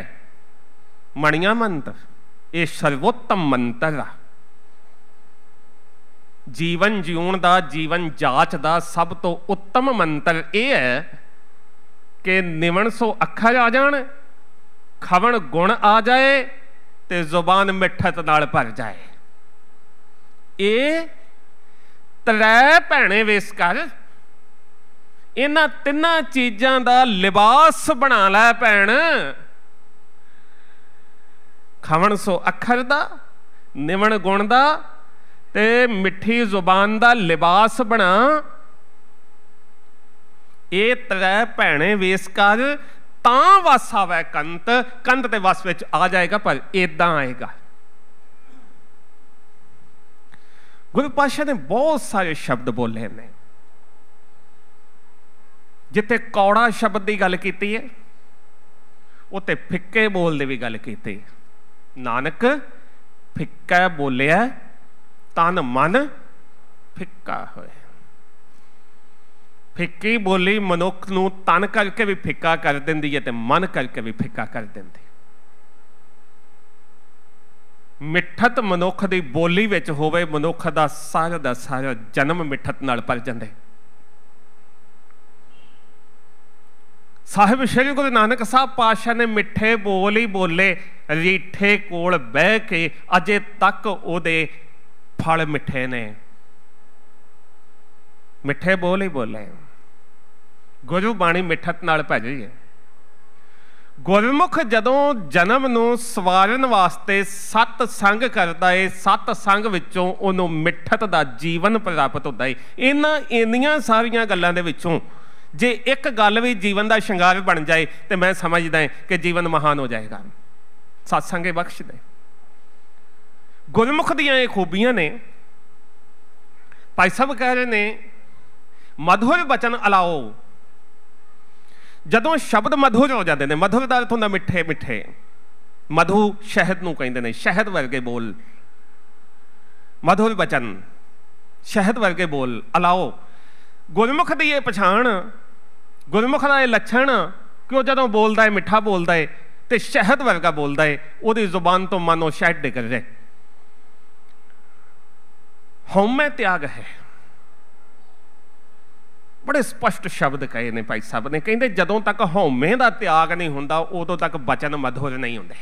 मणियां मंत्र, ये सर्वोत्तम मंत्र आ। ਜੀਵਨ ਜਿਉਣ ਦਾ, ਜੀਵਨ ਜਾਚ ਦਾ ਸਭ ਤੋਂ ਉੱਤਮ ਮੰਤਰ ਇਹ ਹੈ ਕਿ ਨਿਵਣ ਸੋ ਅੱਖਰ ਆ ਜਾਣ, ਖਵਣ ਗੁਣ ਆ ਜਾਏ ਤੇ ਜ਼ੁਬਾਨ ਮਿੱਠਤ ਨਾਲ ਭਰ ਜਾਏ। ਇਹ ਤਰੇ ਭੈਣੇ ਵੇਸ ਕਰ, ਇਹਨਾਂ ਤਿੰਨਾਂ ਚੀਜ਼ਾਂ ਦਾ ਲਿਬਾਸ ਬਣਾ ਲੈ ਭੈਣ। ਖਵਣ ਸੋ ਅੱਖਰ ਦਾ, ਨਿਵਣ ਗੁਣ ਦਾ ਤੇ ਮਿੱਠੀ ਜ਼ੁਬਾਨ ਦਾ ਲਿਬਾਸ ਬਣਾ। ਇਹ ਤਰੇ ਭੈਣੇ ਵੇਸ ਕਰ, ਤਾਂ ਵਸ ਆਵੇ ਕੰਤ। ਕੰਤ ਤੇ ਵਸ ਵਿੱਚ ਆ ਜਾਏਗਾ, ਪਰ ਏਦਾਂ ਆਏਗਾ। ਗੁਰੂ ਪਾਤਸ਼ਾਹ ਨੇ ਬਹੁਤ ਸਾਰੇ ਸ਼ਬਦ ਬੋਲੇ ਨੇ। ਜਿੱਥੇ ਕੌੜਾ ਸ਼ਬਦ ਦੀ ਗੱਲ ਕੀਤੀ ਹੈ, ਉੱਥੇ ਫਿੱਕੇ ਬੋਲ ਦੀ ਵੀ ਗੱਲ ਕੀਤੀ। ਨਾਨਕ ਫਿੱਕਾ ਬੋਲਿਆ, ਤਨ ਮਨ ਫਿੱਕਾ ਹੋਇਆ। ਫਿੱਕੀ ਬੋਲੀ ਮਨੁੱਖ ਨੂੰ ਤਨ ਕਰਕੇ ਵੀ ਫਿੱਕਾ ਕਰ ਦਿੰਦੀ ਹੈ ਤੇ ਮਨ ਕਰਕੇ ਵੀ ਫਿੱਕਾ ਕਰ ਦਿੰਦੀ। ਮਿੱਠਤ ਮਨੁੱਖ ਦੀ ਬੋਲੀ ਵਿੱਚ ਹੋਵੇ, ਮਨੁੱਖ ਦਾ ਸਾਰਾ ਦਾ ਸਾਰਾ ਜਨਮ ਮਿੱਠਤ ਨਾਲ ਭਰ ਜਾਂਦੇ। ਸਾਹਿਬ ਸ਼੍ਰੀ ਗੁਰੂ ਨਾਨਕ ਸਾਹਿਬ ਪਾਤਸ਼ਾਹ ਨੇ ਮਿੱਠੇ ਬੋਲ ਹੀ ਬੋਲੇ। ਰੀਠੇ ਕੋਲ ਬਹਿ ਕੇ ਅਜੇ ਤੱਕ ਉਹਦੇ ਫਲ ਮਿੱਠੇ ਨੇ। ਮਿੱਠੇ ਬੋਲ ਹੀ ਬੋਲੇ। ਗੁਰੂ ਬਾਣੀ ਮਿੱਠਤ ਨਾਲ ਭਰੀ ਹੈ। ਗੁਰਮੁਖ ਜਦੋਂ ਜਨਮ ਨੂੰ ਸਵਾਰਨ ਵਾਸਤੇ ਸਤ ਸੰਗ ਕਰਦਾ ਏ, ਸਤ ਸੰਗ ਵਿੱਚੋਂ ਉਹਨੂੰ ਮਿੱਠਤ ਦਾ ਜੀਵਨ ਪ੍ਰਾਪਤ ਹੁੰਦਾ ਏ। ਇਹਨਾਂ ਇੰਨੀਆਂ ਸਾਰੀਆਂ ਗੱਲਾਂ ਦੇ ਵਿੱਚੋਂ ਜੇ ਇੱਕ ਗੱਲ ਵੀ ਜੀਵਨ ਦਾ ਸ਼ਿੰਗਾਰ ਬਣ ਜਾਏ ਤੇ ਮੈਂ ਸਮਝਦਾ ਕਿ ਜੀਵਨ ਮਹਾਨ ਹੋ ਜਾਏਗਾ। ਸਤਸੰਗੇ ਬਖਸ਼ ਦੇ। ਗੁਰਮੁਖ ਦੀਆਂ ਇਹ ਖੂਬੀਆਂ ਨੇ। ਭਾਈ ਸਾਹਿਬ ਕਹਿ ਰਹੇ ਨੇ, ਮਧੁਰ ਬਚਨ ਅਲਾਓ। ਜਦੋਂ ਸ਼ਬਦ ਮਧੁਰ ਹੋ ਜਾਂਦੇ ਨੇ, ਮਧੁਰ ਦਾ ਅਰਥ ਹੁੰਦਾ ਮਿੱਠੇ ਮਿੱਠੇ। ਮਧੂ ਸ਼ਹਿਦ ਨੂੰ ਕਹਿੰਦੇ ਨੇ, ਸ਼ਹਿਦ ਵਰਗੇ ਬੋਲ। ਮਧੁਰ ਬਚਨ, ਸ਼ਹਿਦ ਵਰਗੇ ਬੋਲ ਅਲਾਓ। ਗੁਰਮੁਖ ਦੀ ਇਹ ਪਛਾਣ, ਗੁਰਮੁਖ ਦਾ ਇਹ ਲੱਛਣ ਕਿ ਉਹ ਜਦੋਂ ਬੋਲਦਾ ਹੈ ਮਿੱਠਾ ਬੋਲਦਾ ਹੈ ਤੇ ਸ਼ਹਿਦ ਵਰਗਾ ਬੋਲਦਾ ਹੈ। ਉਹਦੀ ਜ਼ੁਬਾਨ ਤੋਂ ਮਨੋਂ ਸ਼ਹਿਦ ਡਿੱਗ ਜਾਏ। ਹਉਮੈ ਤਿਆਗ ਹੈ। ਬੜੇ ਸਪਸ਼ਟ ਸ਼ਬਦ ਕਹੇ ਨੇ ਭਾਈ ਸਾਹਿਬ ਨੇ। ਕਹਿੰਦੇ ਜਦੋਂ ਤੱਕ ਹਉਮੈ ਦਾ ਤਿਆਗ ਨਹੀਂ ਹੁੰਦਾ, ਉਦੋਂ ਤੱਕ ਬਚਨ ਮਧੁਰ ਨਹੀਂ ਹੁੰਦੇ।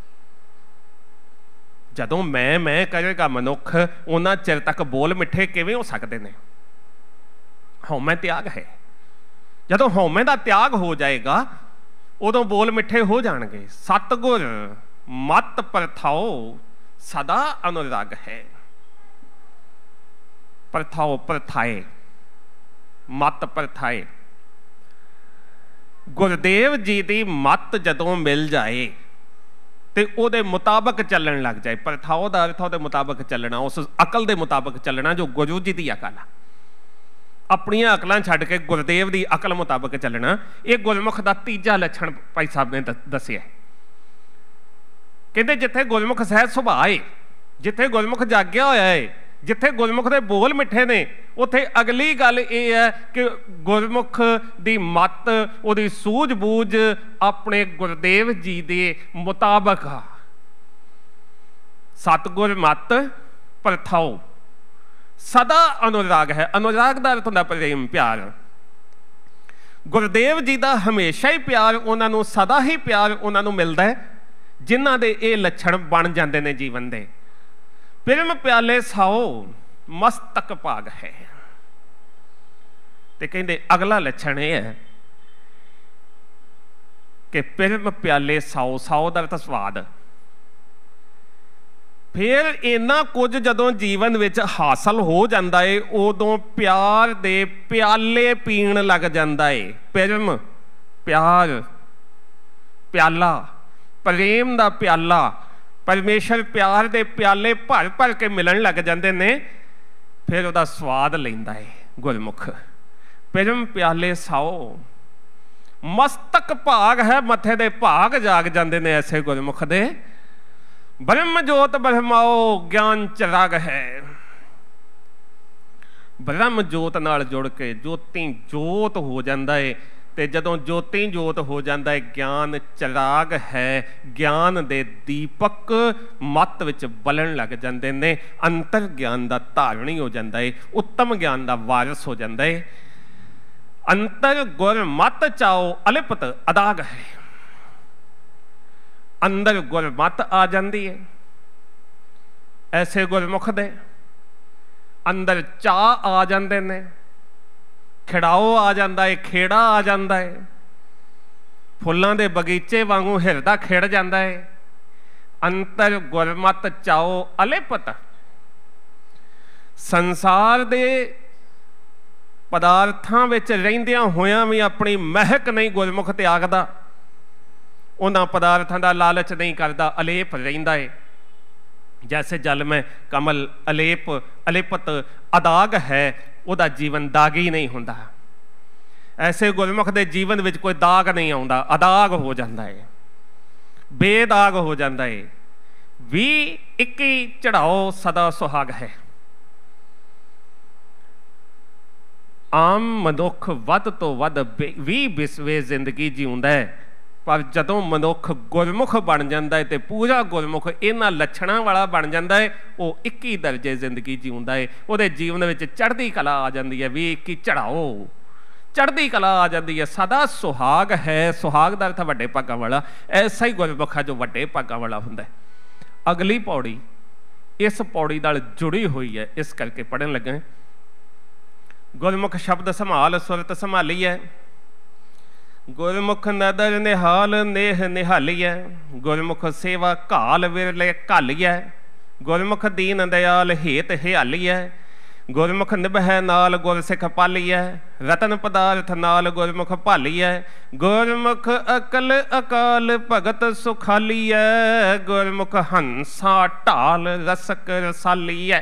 ਜਦੋਂ ਮੈਂ ਮੈਂ ਕਰੇਗਾ ਮਨੁੱਖ, ਉਹਨਾਂ ਚਿਰ ਤੱਕ ਬੋਲ ਮਿੱਠੇ ਕਿਵੇਂ ਹੋ ਸਕਦੇ ਨੇ? ਹਉਮੈ ਤਿਆਗ ਹੈ। ਜਦੋਂ ਹਉਮੈ ਦਾ ਤਿਆਗ ਹੋ ਜਾਏਗਾ, ਉਦੋਂ ਬੋਲ ਮਿੱਠੇ ਹੋ ਜਾਣਗੇ। ਸਤਿਗੁਰ ਮਤ ਪਰਥਾਓ ਸਦਾ ਅਨੁਰਾਗ ਹੈ। ਪਰਥਾਓ ਪਰਥਾਏ, ਮਤ ਪਰਥਾਏ। ਗੁਰਦੇਵ ਜੀ ਦੀ ਮਤ ਜਦੋਂ ਮਿਲ ਜਾਏ ਤੇ ਉਹਦੇ ਮੁਤਾਬਕ ਚੱਲਣ ਲੱਗ ਜਾਏ। ਪਰਥਾਓ ਦਾ ਅਰਥ ਉਹਦੇ ਮੁਤਾਬਕ ਚੱਲਣਾ, ਉਸ ਅਕਲ ਦੇ ਮੁਤਾਬਕ ਚੱਲਣਾ ਜੋ ਗੁਰੂ ਜੀ ਦੀ ਅਕਲ ਆ। ਆਪਣੀਆਂ ਅਕਲਾਂ ਛੱਡ ਕੇ ਗੁਰਦੇਵ ਦੀ ਅਕਲ ਮੁਤਾਬਕ ਚੱਲਣਾ, ਇਹ ਗੁਰਮੁਖ ਦਾ ਤੀਜਾ ਲੱਛਣ ਭਾਈ ਸਾਹਿਬ ਨੇ ਦੱਸਿਆ। ਕਹਿੰਦੇ ਜਿੱਥੇ ਗੁਰਮੁਖ ਸਹਿਜ ਸੁਭਾਅ ਏ, ਜਿੱਥੇ ਗੁਰਮੁਖ ਜਾਗਿਆ ਹੋਇਆ ਏ, ਜਿੱਥੇ ਗੁਰਮੁਖ ਦੇ ਬੋਲ ਮਿੱਠੇ ਨੇ, ਉੱਥੇ ਅਗਲੀ ਗੱਲ ਇਹ ਹੈ ਕਿ ਗੁਰਮੁਖ ਦੀ ਮੱਤ, ਉਹਦੀ ਸੂਝ ਬੂਝ ਆਪਣੇ ਗੁਰਦੇਵ ਜੀ ਦੇ ਮੁਤਾਬਕ ਆ। ਸਤਿਗੁਰ ਮਤ ਪਰਥਾਓ ਸਦਾ ਅਨੁਰਾਗ ਹੈ। ਅਨੁਰਾਗ ਦਾ ਅਰਥ ਹੁੰਦਾ ਪ੍ਰੇਮ, ਪਿਆਰ। ਗੁਰਦੇਵ ਜੀ ਦਾ ਹਮੇਸ਼ਾ ਹੀ ਪਿਆਰ ਉਹਨਾਂ ਨੂੰ, ਸਦਾ ਹੀ ਪਿਆਰ ਉਹਨਾਂ ਨੂੰ ਮਿਲਦਾ ਹੈ ਜਿਨ੍ਹਾਂ ਦੇ ਇਹ ਲੱਛਣ ਬਣ ਜਾਂਦੇ ਨੇ ਜੀਵਨ ਦੇ। ਪਿਰਮ ਪਿਆਲੇ ਸਾਓ ਮਸਤਕ ਭਾਗ ਹੈ। ਤੇ ਕਹਿੰਦੇ ਅਗਲਾ ਲੱਛਣ ਇਹ ਹੈ ਕਿ ਪਿਰਮ ਪਿਆਲੇ ਸਾਓ, ਸਾਓ ਦਾ ਅਰਥ ਸਵਾਦ। ਫਿਰ ਇੰਨਾ ਕੁਝ ਜਦੋਂ ਜੀਵਨ ਵਿੱਚ ਹਾਸਲ ਹੋ ਜਾਂਦਾ ਏ, ਉਦੋਂ ਪਿਆਰ ਦੇ ਪਿਆਲੇ ਪੀਣ ਲੱਗ ਜਾਂਦਾ ਏ। ਪਿਰਮ ਪਿਆਰ, ਪਿਆਲਾ, ਪ੍ਰੇਮ ਦਾ ਪਿਆਲਾ, ਪਰਮੇਸ਼ਰ ਪਿਆਰ ਦੇ ਪਿਆਲੇ ਭਰ ਭਰ ਕੇ ਮਿਲਣ ਲੱਗ ਜਾਂਦੇ ਨੇ। ਫਿਰ ਉਹਦਾ ਸਵਾਦ ਲੈਂਦਾ ਏ ਗੁਰਮੁਖ। ਪਿਰਮ ਪਿਆਲੇ ਸਾਓ ਮਸਤਕ ਭਾਗ ਹੈ, ਮੱਥੇ ਦੇ ਭਾਗ ਜਾਗ ਜਾਂਦੇ ਨੇ ਐਸੇ ਗੁਰਮੁਖ ਦੇ। ਬ੍ਰਹਮ ਜੋਤ ਬ੍ਰਹਮਾਓ ਗਿਆਨ ਚਰਾਗ ਹੈ। ਬ੍ਰਹਮ ਜੋਤ ਨਾਲ ਜੁੜ ਕੇ ਜੋਤੀ ਜੋਤ ਹੋ ਜਾਂਦਾ ਏ ਤੇ ਜਦੋਂ ਜੋਤੀ ਜੋਤ ਹੋ ਜਾਂਦਾ ਹੈ, ਗਿਆਨ ਚਿਰਾਗ ਹੈ, ਗਿਆਨ ਦੇ ਦੀਪਕ ਮੱਤ ਵਿੱਚ ਬਲਣ ਲੱਗ ਜਾਂਦੇ ਨੇ, ਅੰਤਰ ਗਿਆਨ ਦਾ ਧਾਰਣੀ ਹੋ ਜਾਂਦਾ ਹੈ, ਉੱਤਮ ਗਿਆਨ ਦਾ ਵਾਰਿਸ ਹੋ ਜਾਂਦਾ ਹੈ। ਅੰਤਰ ਗੁਰ ਮਤ ਚਾਓ ਅਲਿਪਤ ਅਦਾਗ ਹੈ। ਅੰਦਰ ਗੁਰ ਮਤ ਆ ਜਾਂਦੀ ਹੈ, ਐਸੇ ਗੁਰਮੁਖ ਦੇ ਅੰਦਰ ਚਾਹ ਆ ਜਾਂਦੇ ਨੇ, ਖਿੜਾਓ ਆ ਜਾਂਦਾ ਹੈ, ਖੇੜਾ ਆ ਜਾਂਦਾ ਹੈ, ਫੁੱਲਾਂ ਦੇ ਬਗੀਚੇ ਵਾਂਗੂ ਹਿਰਦਾ ਖਿੜ ਜਾਂਦਾ ਹੈ। ਅੰਤਰ ਗੁਰਮਤ ਚਾਓ ਅਲਿਪਤ। ਸੰਸਾਰ ਦੇ ਪਦਾਰਥਾਂ ਵਿੱਚ ਰਹਿੰਦਿਆਂ ਹੋਇਆਂ ਵੀ ਆਪਣੀ ਮਹਿਕ ਨਹੀਂ ਗੁਰਮੁਖ ਤਿਆਗਦਾ, ਉਹਨਾਂ ਪਦਾਰਥਾਂ ਦਾ ਲਾਲਚ ਨਹੀਂ ਕਰਦਾ, ਅਲੇਪ ਰਹਿੰਦਾ ਹੈ। ਜੈਸੇ ਜਲ ਮੈਂ ਕਮਲ ਅਲੇਪ ਅਲਿਪਤ ਅਦਾਗ ਹੈ, ਉਹਦਾ ਜੀਵਨ ਦਾਗੀ ਨਹੀਂ ਹੁੰਦਾ। ਐਸੇ ਗੁਰਮੁਖ ਦੇ ਜੀਵਨ ਵਿੱਚ ਕੋਈ ਦਾਗ ਨਹੀਂ ਆਉਂਦਾ, ਅਦਾਗ ਹੋ ਜਾਂਦਾ ਹੈ, ਬੇਦਾਗ ਹੋ ਜਾਂਦਾ ਹੈ। ਵੀ ਇੱਕੀ ਚੜਾਓ ਸਦਾ ਸੁਹਾਗ ਹੈ। ਆਮ ਮਨੁੱਖ ਵੱਧ ਤੋਂ ਵੱਧ ਵੀਹ ਬਿਸਵੇ ਜ਼ਿੰਦਗੀ ਜਿਉਂਦਾ ਹੈ, ਪਰ ਜਦੋਂ ਮਨੁੱਖ ਗੁਰਮੁਖ ਬਣ ਜਾਂਦਾ ਹੈ ਤੇ ਪੂਰਾ ਗੁਰਮੁਖ ਇਹਨਾਂ ਲੱਛਣਾਂ ਵਾਲਾ ਬਣ ਜਾਂਦਾ ਹੈ, ਉਹ ਇੱਕੀ ਦਰਜੇ ਜ਼ਿੰਦਗੀ ਜਿਉਂਦਾ ਹੈ। ਉਹਦੇ ਜੀਵਨ ਵਿੱਚ ਚੜ੍ਹਦੀ ਕਲਾ ਆ ਜਾਂਦੀ ਹੈ। ਵੀ ਇੱਕੀ ਚੜਾਓ, ਚੜ੍ਹਦੀ ਕਲਾ ਆ ਜਾਂਦੀ ਹੈ, ਸਦਾ ਸੁਹਾਗ ਹੈ। ਸੁਹਾਗ ਦਾ ਅਰਥ ਵੱਡੇ ਭਾਗਾਂ ਵਾਲਾ। ਐਸਾ ਹੀ ਗੁਰਮੁਖ ਹੈ ਜੋ ਵੱਡੇ ਭਾਗਾਂ ਵਾਲਾ ਹੁੰਦਾ ਹੈ। ਅਗਲੀ ਪੌੜੀ ਇਸ ਪੌੜੀ ਨਾਲ ਜੁੜੀ ਹੋਈ ਹੈ, ਇਸ ਕਰਕੇ ਪੜ੍ਹਨ ਲੱਗੇ। ਗੁਰਮੁਖ ਸ਼ਬਦ ਸੰਭਾਲ ਸੁਰਤ ਸੰਭਾਲੀਐ, ਗੁਰਮੁਖ ਨਦਰ ਨਿਹਾਲ ਨੇਹ ਨਿਹਾਲੀਐ, ਗੁਰਮੁਖ ਸੇਵਾ ਘਾਲ ਵਿਰਲੇ ਘਾਲੀਐ, ਗੁਰਮੁਖ ਦੀਨ ਦਇਆਲ ਹੇਤ ਹਿਆਲੀਐ, ਗੁਰਮੁਖ ਨਿਭੈ ਨਾਲ ਗੁਰ ਸਿੱਖ ਪਾਲੀਐ, ਰਤਨ ਪਦਾਰਥ ਨਾਲ ਗੁਰਮੁਖ ਭਾਲੀਐ, ਗੁਰਮੁਖ ਅਕਲ ਅਕਾਲ ਭਗਤ ਸੁਖਾਲੀਐ, ਗੁਰਮੁਖ ਹੰਸਾ ਢਾਲ ਰਸਕ ਰਸਾਲੀਐ।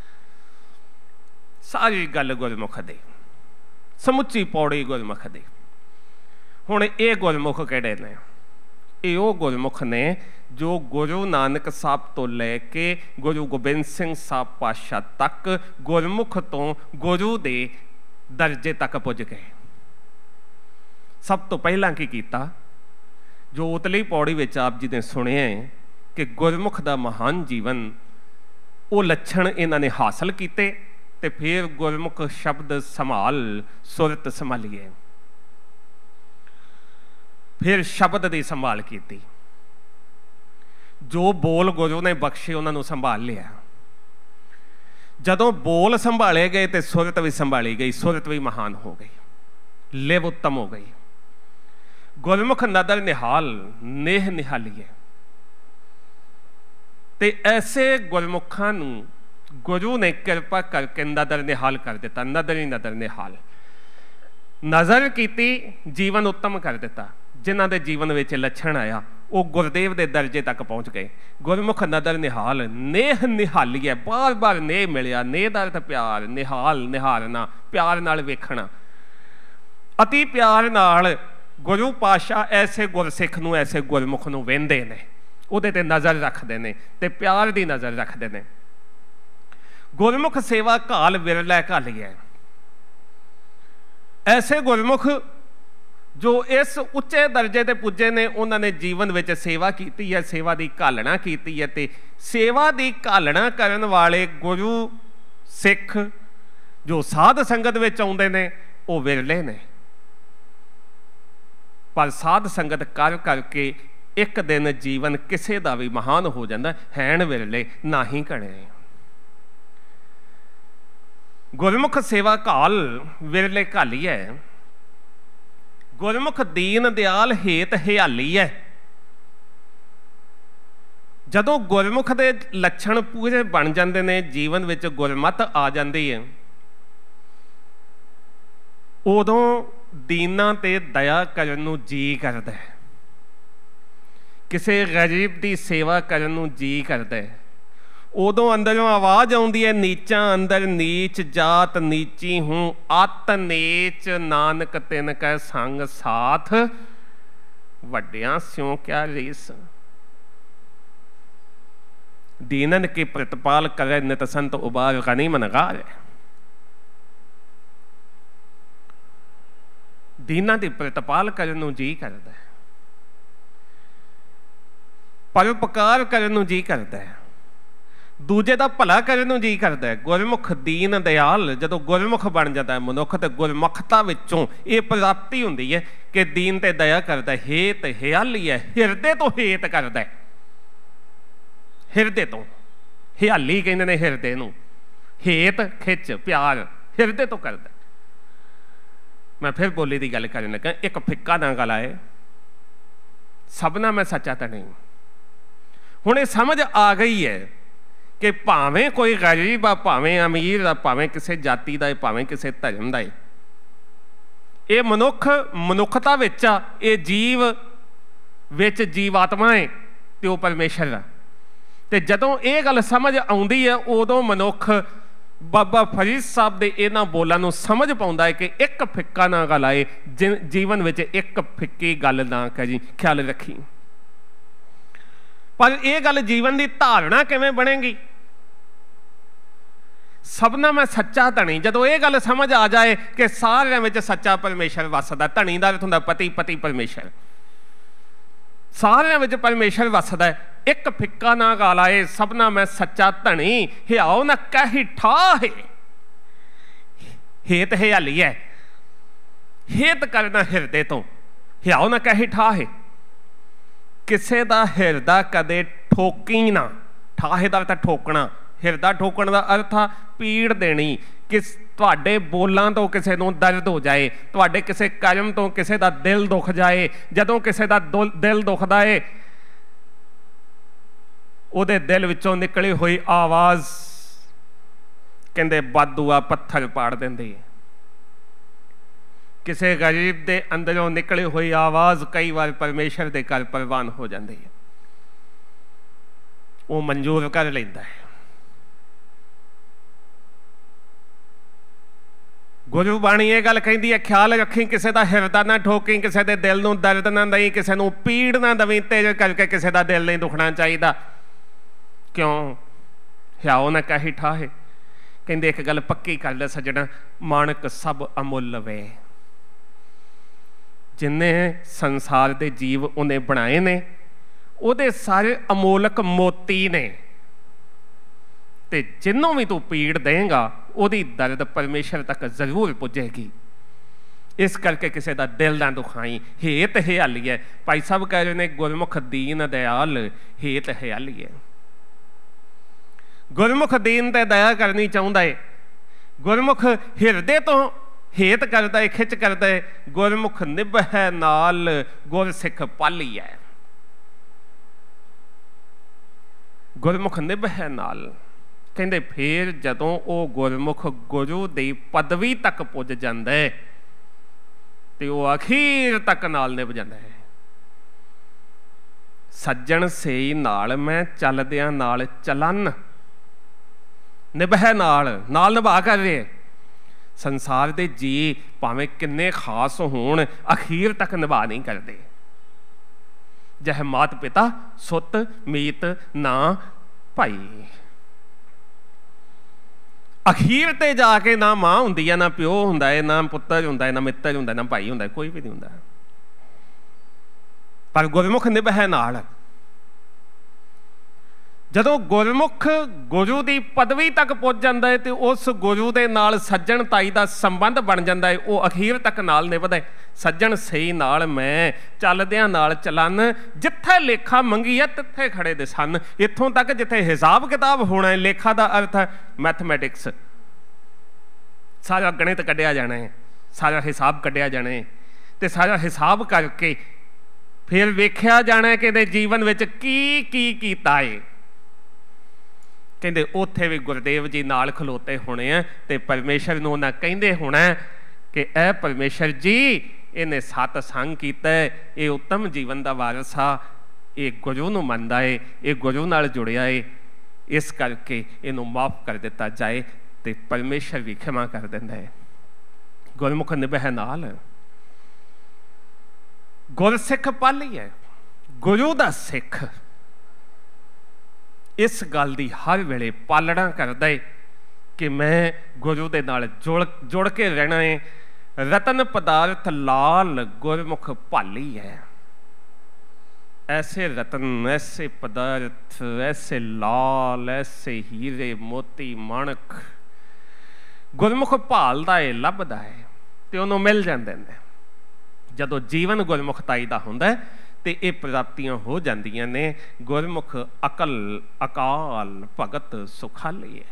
ਸਾਰੀ ਗੱਲ ਗੁਰਮੁਖ ਦੀ, ਸਮੁੱਚੀ ਪੌੜੀ ਗੁਰਮੁਖ ਦੀ। ਹੁਣ ਇਹ ਗੁਰਮੁਖ ਕਿਹੜੇ ਨੇ? ਇਹ ਉਹ ਗੁਰਮੁਖ ਨੇ ਜੋ ਗੁਰੂ ਨਾਨਕ ਸਾਹਿਬ ਤੋਂ ਲੈ ਕੇ ਗੁਰੂ ਗੋਬਿੰਦ ਸਿੰਘ ਸਾਹਿਬ ਪਾਤਸ਼ਾਹ ਤੱਕ ਗੁਰਮੁਖ ਤੋਂ ਗੁਰੂ ਦੇ ਦਰਜੇ ਤੱਕ ਪੁੱਜ ਗਏ। ਸਭ ਤੋਂ ਪਹਿਲਾਂ ਕੀ ਕੀਤਾ? ਜੋ ਉਤਲੀ ਪੌੜੀ ਵਿੱਚ ਆਪ ਜੀ ਨੇ ਸੁਣਿਆ ਕਿ ਗੁਰਮੁਖ ਦਾ ਮਹਾਨ ਜੀਵਨ, ਉਹ ਲੱਛਣ ਇਹਨਾਂ ਨੇ ਹਾਸਲ ਕੀਤੇ ਤੇ ਫਿਰ ਗੁਰਮੁਖ ਸ਼ਬਦ ਸੰਭਾਲ ਸੁਰਤ ਸੰਭਾਲੀਏ, ਫਿਰ ਸ਼ਬਦ ਦੀ ਸੰਭਾਲ ਕੀਤੀ। ਜੋ ਬੋਲ ਗੁਰੂ ਨੇ ਬਖਸ਼ੇ ਉਹਨਾਂ ਨੂੰ ਸੰਭਾਲ ਲਿਆ। ਜਦੋਂ ਬੋਲ ਸੰਭਾਲੇ ਗਏ ਤੇ ਸੁਰਤ ਵੀ ਸੰਭਾਲੀ ਗਈ, ਸੁਰਤ ਵੀ ਮਹਾਨ ਹੋ ਗਈ, ਲਿਵ ਉੱਤਮ ਹੋ ਗਈ। ਗੁਰਮੁਖ ਨਦਰ ਨਿਹਾਲ ਨੇਹ ਨਿਹਾਲੀਏ। ਤੇ ਐਸੇ ਗੁਰਮੁਖਾਂ ਨੂੰ ਗੁਰੂ ਨੇ ਕਿਰਪਾ ਕਰਕੇ ਨਦਰ ਨਿਹਾਲ ਕਰ ਦਿੱਤਾ। ਨਦਰ ਹੀ ਨਦਰ ਨਿਹਾਲ, ਨਜ਼ਰ ਕੀਤੀ, ਜੀਵਨ ਉੱਤਮ ਕਰ ਦਿੱਤਾ। ਜਿਨ੍ਹਾਂ ਦੇ ਜੀਵਨ ਵਿੱਚ ਲੱਛਣ ਆਇਆ ਉਹ ਗੁਰਦੇਵ ਦੇ ਦਰਜੇ ਤੱਕ ਪਹੁੰਚ ਗਏ। ਗੁਰਮੁਖ ਨਦਰ ਨਿਹਾਲ ਨੇਹ ਨਿਹਾਲੀਏ, ਬਾਰ ਬਾਰ ਨੇਹ ਮਿਲਿਆ। ਨੇਹ ਦਾ ਅਰਥ ਪਿਆਰ, ਨਿਹਾਲ ਨਿਹਾਲਣਾ, ਪਿਆਰ ਨਾਲ ਵੇਖਣਾ। ਅਤੀ ਪਿਆਰ ਨਾਲ ਗੁਰੂ ਪਾਤਸ਼ਾਹ ਐਸੇ ਗੁਰਸਿੱਖ ਨੂੰ, ਐਸੇ ਗੁਰਮੁਖ ਨੂੰ ਵੇਂਦੇ ਨੇ, ਉਹਦੇ ਤੇ ਨਜ਼ਰ ਰੱਖਦੇ ਨੇ ਤੇ ਪਿਆਰ ਦੀ ਨਜ਼ਰ ਰੱਖਦੇ ਨੇ। ਗੁਰਮੁਖ ਸੇਵਾ ਘਾਲ ਵਿਰਲੇ ਘਾਲੀਐ। ਐਸੇ ਗੁਰਮੁਖ ਜੋ ਇਸ ਉੱਚੇ ਦਰਜੇ ਤੇ ਪੁੱਜੇ ਨੇ, ਉਹਨਾਂ ਨੇ ਜੀਵਨ ਵਿੱਚ ਸੇਵਾ ਕੀਤੀ ਹੈ, ਸੇਵਾ ਦੀ ਘਾਲਣਾ ਕੀਤੀ ਹੈ। ਤੇ ਸੇਵਾ ਦੀ ਘਾਲਣਾ ਕਰਨ ਵਾਲੇ ਗੁਰੂ ਸਿੱਖ ਜੋ ਸਾਧ ਸੰਗਤ ਵਿੱਚ ਆਉਂਦੇ ਨੇ, ਉਹ ਵਿਰਲੇ ਨੇ। ਪਰ ਸਾਧ ਸੰਗਤ ਕਰ ਕਰਕੇ ਇੱਕ ਦਿਨ ਜੀਵਨ ਕਿਸੇ ਦਾ ਵੀ ਮਹਾਨ ਹੋ ਜਾਂਦਾ। ਹੈਣ ਵਿਰਲੇ ਨਾਹੀਂ ਘਣੇ। ਗੁਰਮੁਖ ਸੇਵਾ ਘਾਲ ਵਿਰਲੇ ਘਾਲੀਐ, ਗੁਰਮੁਖ ਦੀਨ ਦਿਆਲ ਹੇਤ ਹਿਆਲੀਐ। ਜਦੋਂ ਗੁਰਮੁਖ ਦੇ ਲੱਛਣ ਪੂਰੇ ਬਣ ਜਾਂਦੇ ਨੇ, ਜੀਵਨ ਵਿੱਚ ਗੁਰਮਤ ਆ ਜਾਂਦੀ ਹੈ, ਉਦੋਂ ਦੀਨਾਂ ਤੇ ਦਇਆ ਕਰਨ ਨੂੰ ਜੀ ਕਰਦਾ ਹੈ, ਕਿਸੇ ਗਰੀਬ ਦੀ ਸੇਵਾ ਕਰਨ ਨੂੰ ਜੀ ਕਰਦਾ ਹੈ। ਉਦੋਂ ਅੰਦਰੋਂ ਆਵਾਜ਼ ਆਉਂਦੀ ਹੈ, ਨੀਚਾਂ ਅੰਦਰ ਨੀਚ ਜਾਤ ਨੀਚੀ ਹੂੰ, ਅਤ ਨੀਚ ਨਾਨਕ ਤਿਨ ਕੈ ਸੰਗ ਸਾਥ, ਵੱਡਿਆਂ ਸਿਉ ਕਿਆ ਰੀਸ। ਦੀਨਨ ਕੀ ਪ੍ਰਤਪਾਲ ਕਰੇ ਨਿਤ ਸੰਤ ਉਬਾਰ ਗਨੀ ਮਨ ਗਾਰੇ। दीनां दी प्रतिपाल करन नूं जी करदा है, परोपकार करन नूं जी करदा है, दूजे दा भला करन नूं जी करदा है। गुरमुख दीन दयाल जदों गुरमुख बन जाता है मनुख, तो गुरमुखता विचों ये प्राप्ति हुंदी है कि दीन ते दया करदा है, हेत हयाली है, हिरदे तो हेत करदा है, हिरदे तो हयाली कहंदे ने हिरदे नूं, हेत खिच प्यार हिरदे तो करदा। मैं फिर बोली दी गल करन लगा, एक फिक्का ना गलाए सबना मैं सच्चा तो नहीं। हुण ये समझ आ गई है कि भावें कोई गरीब आ, भावें अमीर आ, भावें किसी जाति का है, भावें किसी धर्म का है, ये मनुख मनुखता विच आ, ये जीव विच जीवात्मा है तो परमेश्वर आ। ते जदों ये गल समझ आउंदी है उदों मनुख बाबा फरीद साहब दे इन्हां बोलां नूं समझ पाउंदा है कि एक फिक्का ना गल आए, जीवन विच एक फिक्की गल ना करी, ख्याल रखी। पर यह गल जीवन की धारणा किवें बनेगी? सबना मैं सच्चा धनी, जदों ये गल समझ आ जाए कि सारिਆਂ ਵਿੱਚ सच्चा परमेश्वर वसदा, धनी ਦਾ अर्थ ਹੁੰਦਾ पति पति परमेश्वर, सारिਆਂ ਵਿੱਚ परमेश्वर वसदा है। एक फिक्का ना गाल आए सबना मैं सच्चा धनी, हियाओ ना कही ठाहे, हेत हयाली है, हेत करना हिरदे तो, हियाओ ना कही ठाहे, किसे दा हिरदा कदे ठोकी ना, ठाहे दा अर्थ ठोकना, हिरदा ठोकण दा अर्थ आ पीड़ देनी, किस तुहाडे बोलां तो किसी नूं दर्द हो जाए, तुहाडे किसी कर्म तो किसी दा दिल दुख जाए। जदों किसी दा दिल दुखदा है उहदे दिल विचों निकली हुई आवाज़ कहंदे बादूआ पत्थर पाड़ देंदी है। किसी गरीब दे अंदरों निकली हुई आवाज़ कई बार परमेश्वर दे घर प्रवान हो जाती है, वो मंजूर कर लेंदा है। गुरु बाणी ये गल कहती है, ख्याल रखी किसी का हिरदा ना ठोकी, किसी के दिल नूं दर्द ना दई, किसी नूं पीड़ ना दवी, तेज करके किसी का दिल नहीं दुखना चाहिए। क्यों? हियाओ ना कही ठाहे, कहते एक गल पक्की कर ले सजना, माणक सब अमुल वे। जिन्हें संसार के जीव उन्हें बनाए ने उहदे सारे अमोलक मोती ने, ते जिन्हों भी तू पीड़ देगा उहदी दर्द परमेश्वर तक जरूर पुजेगी। इस करके किसी का दिल ना दुखाई, हेत हयाली है। भाई साहब कह रहे हैं गुरमुख दीन दयाल, हेत हयाली है। गुरमुख दीन ते दया करनी चाहुंदा है, गुरमुख हिरदे तो हेत करता है, खिच करता है। गुरमुख निभै नाल गुर सिख पाली है, गुरमुख निभै नाल। कहते फिर जदों वो गुरमुख गुरु दी पदवी तक पुज जाता है तो वह अखीर तक नाल निभ जाता है। सज्जण सेई नाल मैं चलदियां नाल चलन, निभै नाल, नाल निभा कर रहे। संसार दे जी भावें किन्ने खास होण अखीर तक निभा नहीं करते। जह मात पिता सुत मीत ना भाई, अखीर ते जाके ना मां हुंदी है, ना प्यो हुंदा है, ना पुत्तर हुंदा है, ना मित्र हुंदा है, ना भाई हुंदा है, कोई भी नहीं हुंदा। पर गुरमुख निभै नाल, जदों गुरमुख गुरु की पदवी तक पहुंच जाता है तो उस गुरु के नाल सज्जन ताई का संबंध बन जाता है, वो अखीर तक नाल निभदा है। सज्जन सही नाल मैं चलदियां नाल चलन, जिथे लेखा मंगी है तिथे खड़े दे सन। इत्थों तक जिथे हिसाब किताब होना है, लेखा का अर्थ है मैथमैटिक्स, सारा गणित कढ़िया जाना है, सारा हिसाब कढ़िया जाना है, तो सारा हिसाब करके फिर वेख्या जाना है कि जीवन में की की कीता है। कहते उत्थे भी गुरदेव जी नाल खलोते होने हैं, तो परमेश्वर नूं उन्हां कहिंदे होना है कि ए परमेश्वर जी इन्हें सतसंग कीता है, ये उत्तम जीवन का वारस आ, ये गुरु नूं मनदा है, ये गुरु नाल जुड़िया है, इस करके इनू माफ़ कर दिता जाए तो परमेश्वर भी क्षमा कर दिंदा है। गुरमुख निभै नाल, गुरसिख पाली है, गुरु दा सिख इस गल की हर वेले पालना करता है कि मैं गुरु दे नाल जुड़ जुड़ के रहना है, रतन पदार्थ लाल गुरमुख भाली है। ऐसे रतन, ऐसे पदार्थ, ऐसे लाल, ऐसे हीरे मोती माणक गुरमुख भालदा है, लभदा है ते उन्होंने मिल जाते हैं। जदों जीवन गुरमुखताई का हुंदा ते ये प्राप्तियां हो जांदियां ने। गुरमुख अकल अकाल भगत सुखाली है।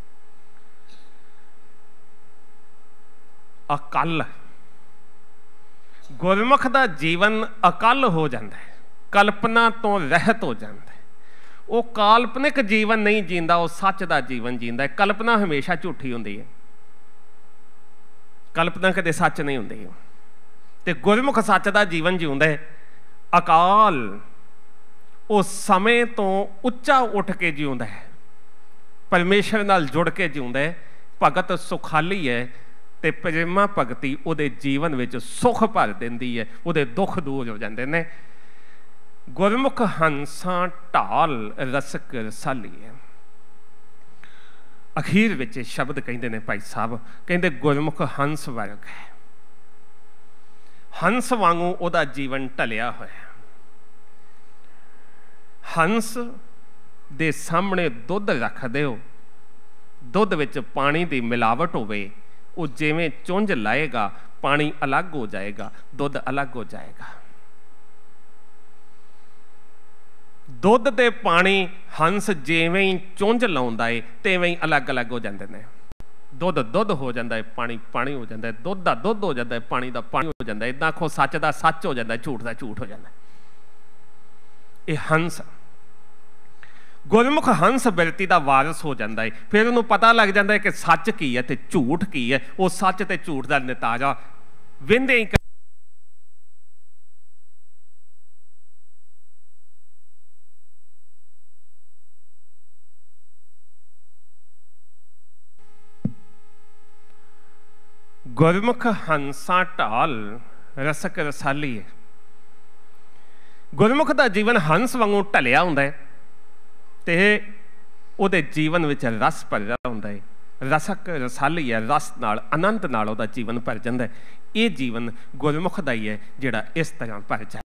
अकल, गुरमुख का जीवन अकल हो जाता है, कल्पना तो रहत हो जाता है। वो काल्पनिक जीवन नहीं जींदा, वो सच का जीवन जींदा है। कल्पना हमेशा झूठी होंदी है, कल्पना कदे सच नहीं होंदी। ते गुरमुख सच का जीवन जीउंदा है। अकाल, वो समय तो उच्चा उठ के जीउंदा है, परमेश्वर नाल जुड़ के जीउंदा है। भगत सुखाली है ते प्रेमा भगती उहदे जीवन विच सुख भर दिंदी है, उहदे दुख दूर हो जाते हैं। गुरमुख हंसा ढाल रसक रसाली है। अखीर विच शब्द कहते हैं भाई साहब, कहते गुरमुख हंस वर्ग है। हंस वांगू उहदा जीवन ढलिया होया। हंस दे सामने दुध रख दिओ, दुध विच पानी की मिलावट होवे, वो जिवें चुंझ लाएगा पानी अलग हो जाएगा, दुध अलग हो जाएगा। दुध ते पानी हंस जिवें ही चुंझ लाउंदा है तिवें ही अलग अलग हो जाते हैं। दुध दुध हो जाता है, पानी पानी हो जाता है, दुध का दुध हो जाता है, पानी का पानी हो जाता है। इदा आखो सच का सच हो जाता है, झूठ का झूठ हो जाता है। ये हंस, गुरमुख हंस बिरती का वारस हो जाता है। फिर उन्होंने पता लग जाता है कि सच की है तो झूठ की है। वो सच ते झूठ का निताजा विंदे ही गुरमुख हंसा ढाल रसक रसाली है। गुरमुख का जीवन हंस वांगू ढलिया हुंदा है ते उहदे जीवन विच रस भरिया हुंदा है। रसक रसाली है, रस नाल आनंद नाल उहदा जीवन भर जांदा है। ये जीवन गुरमुख दा ही है जिहड़ा इस तरह भर जाए।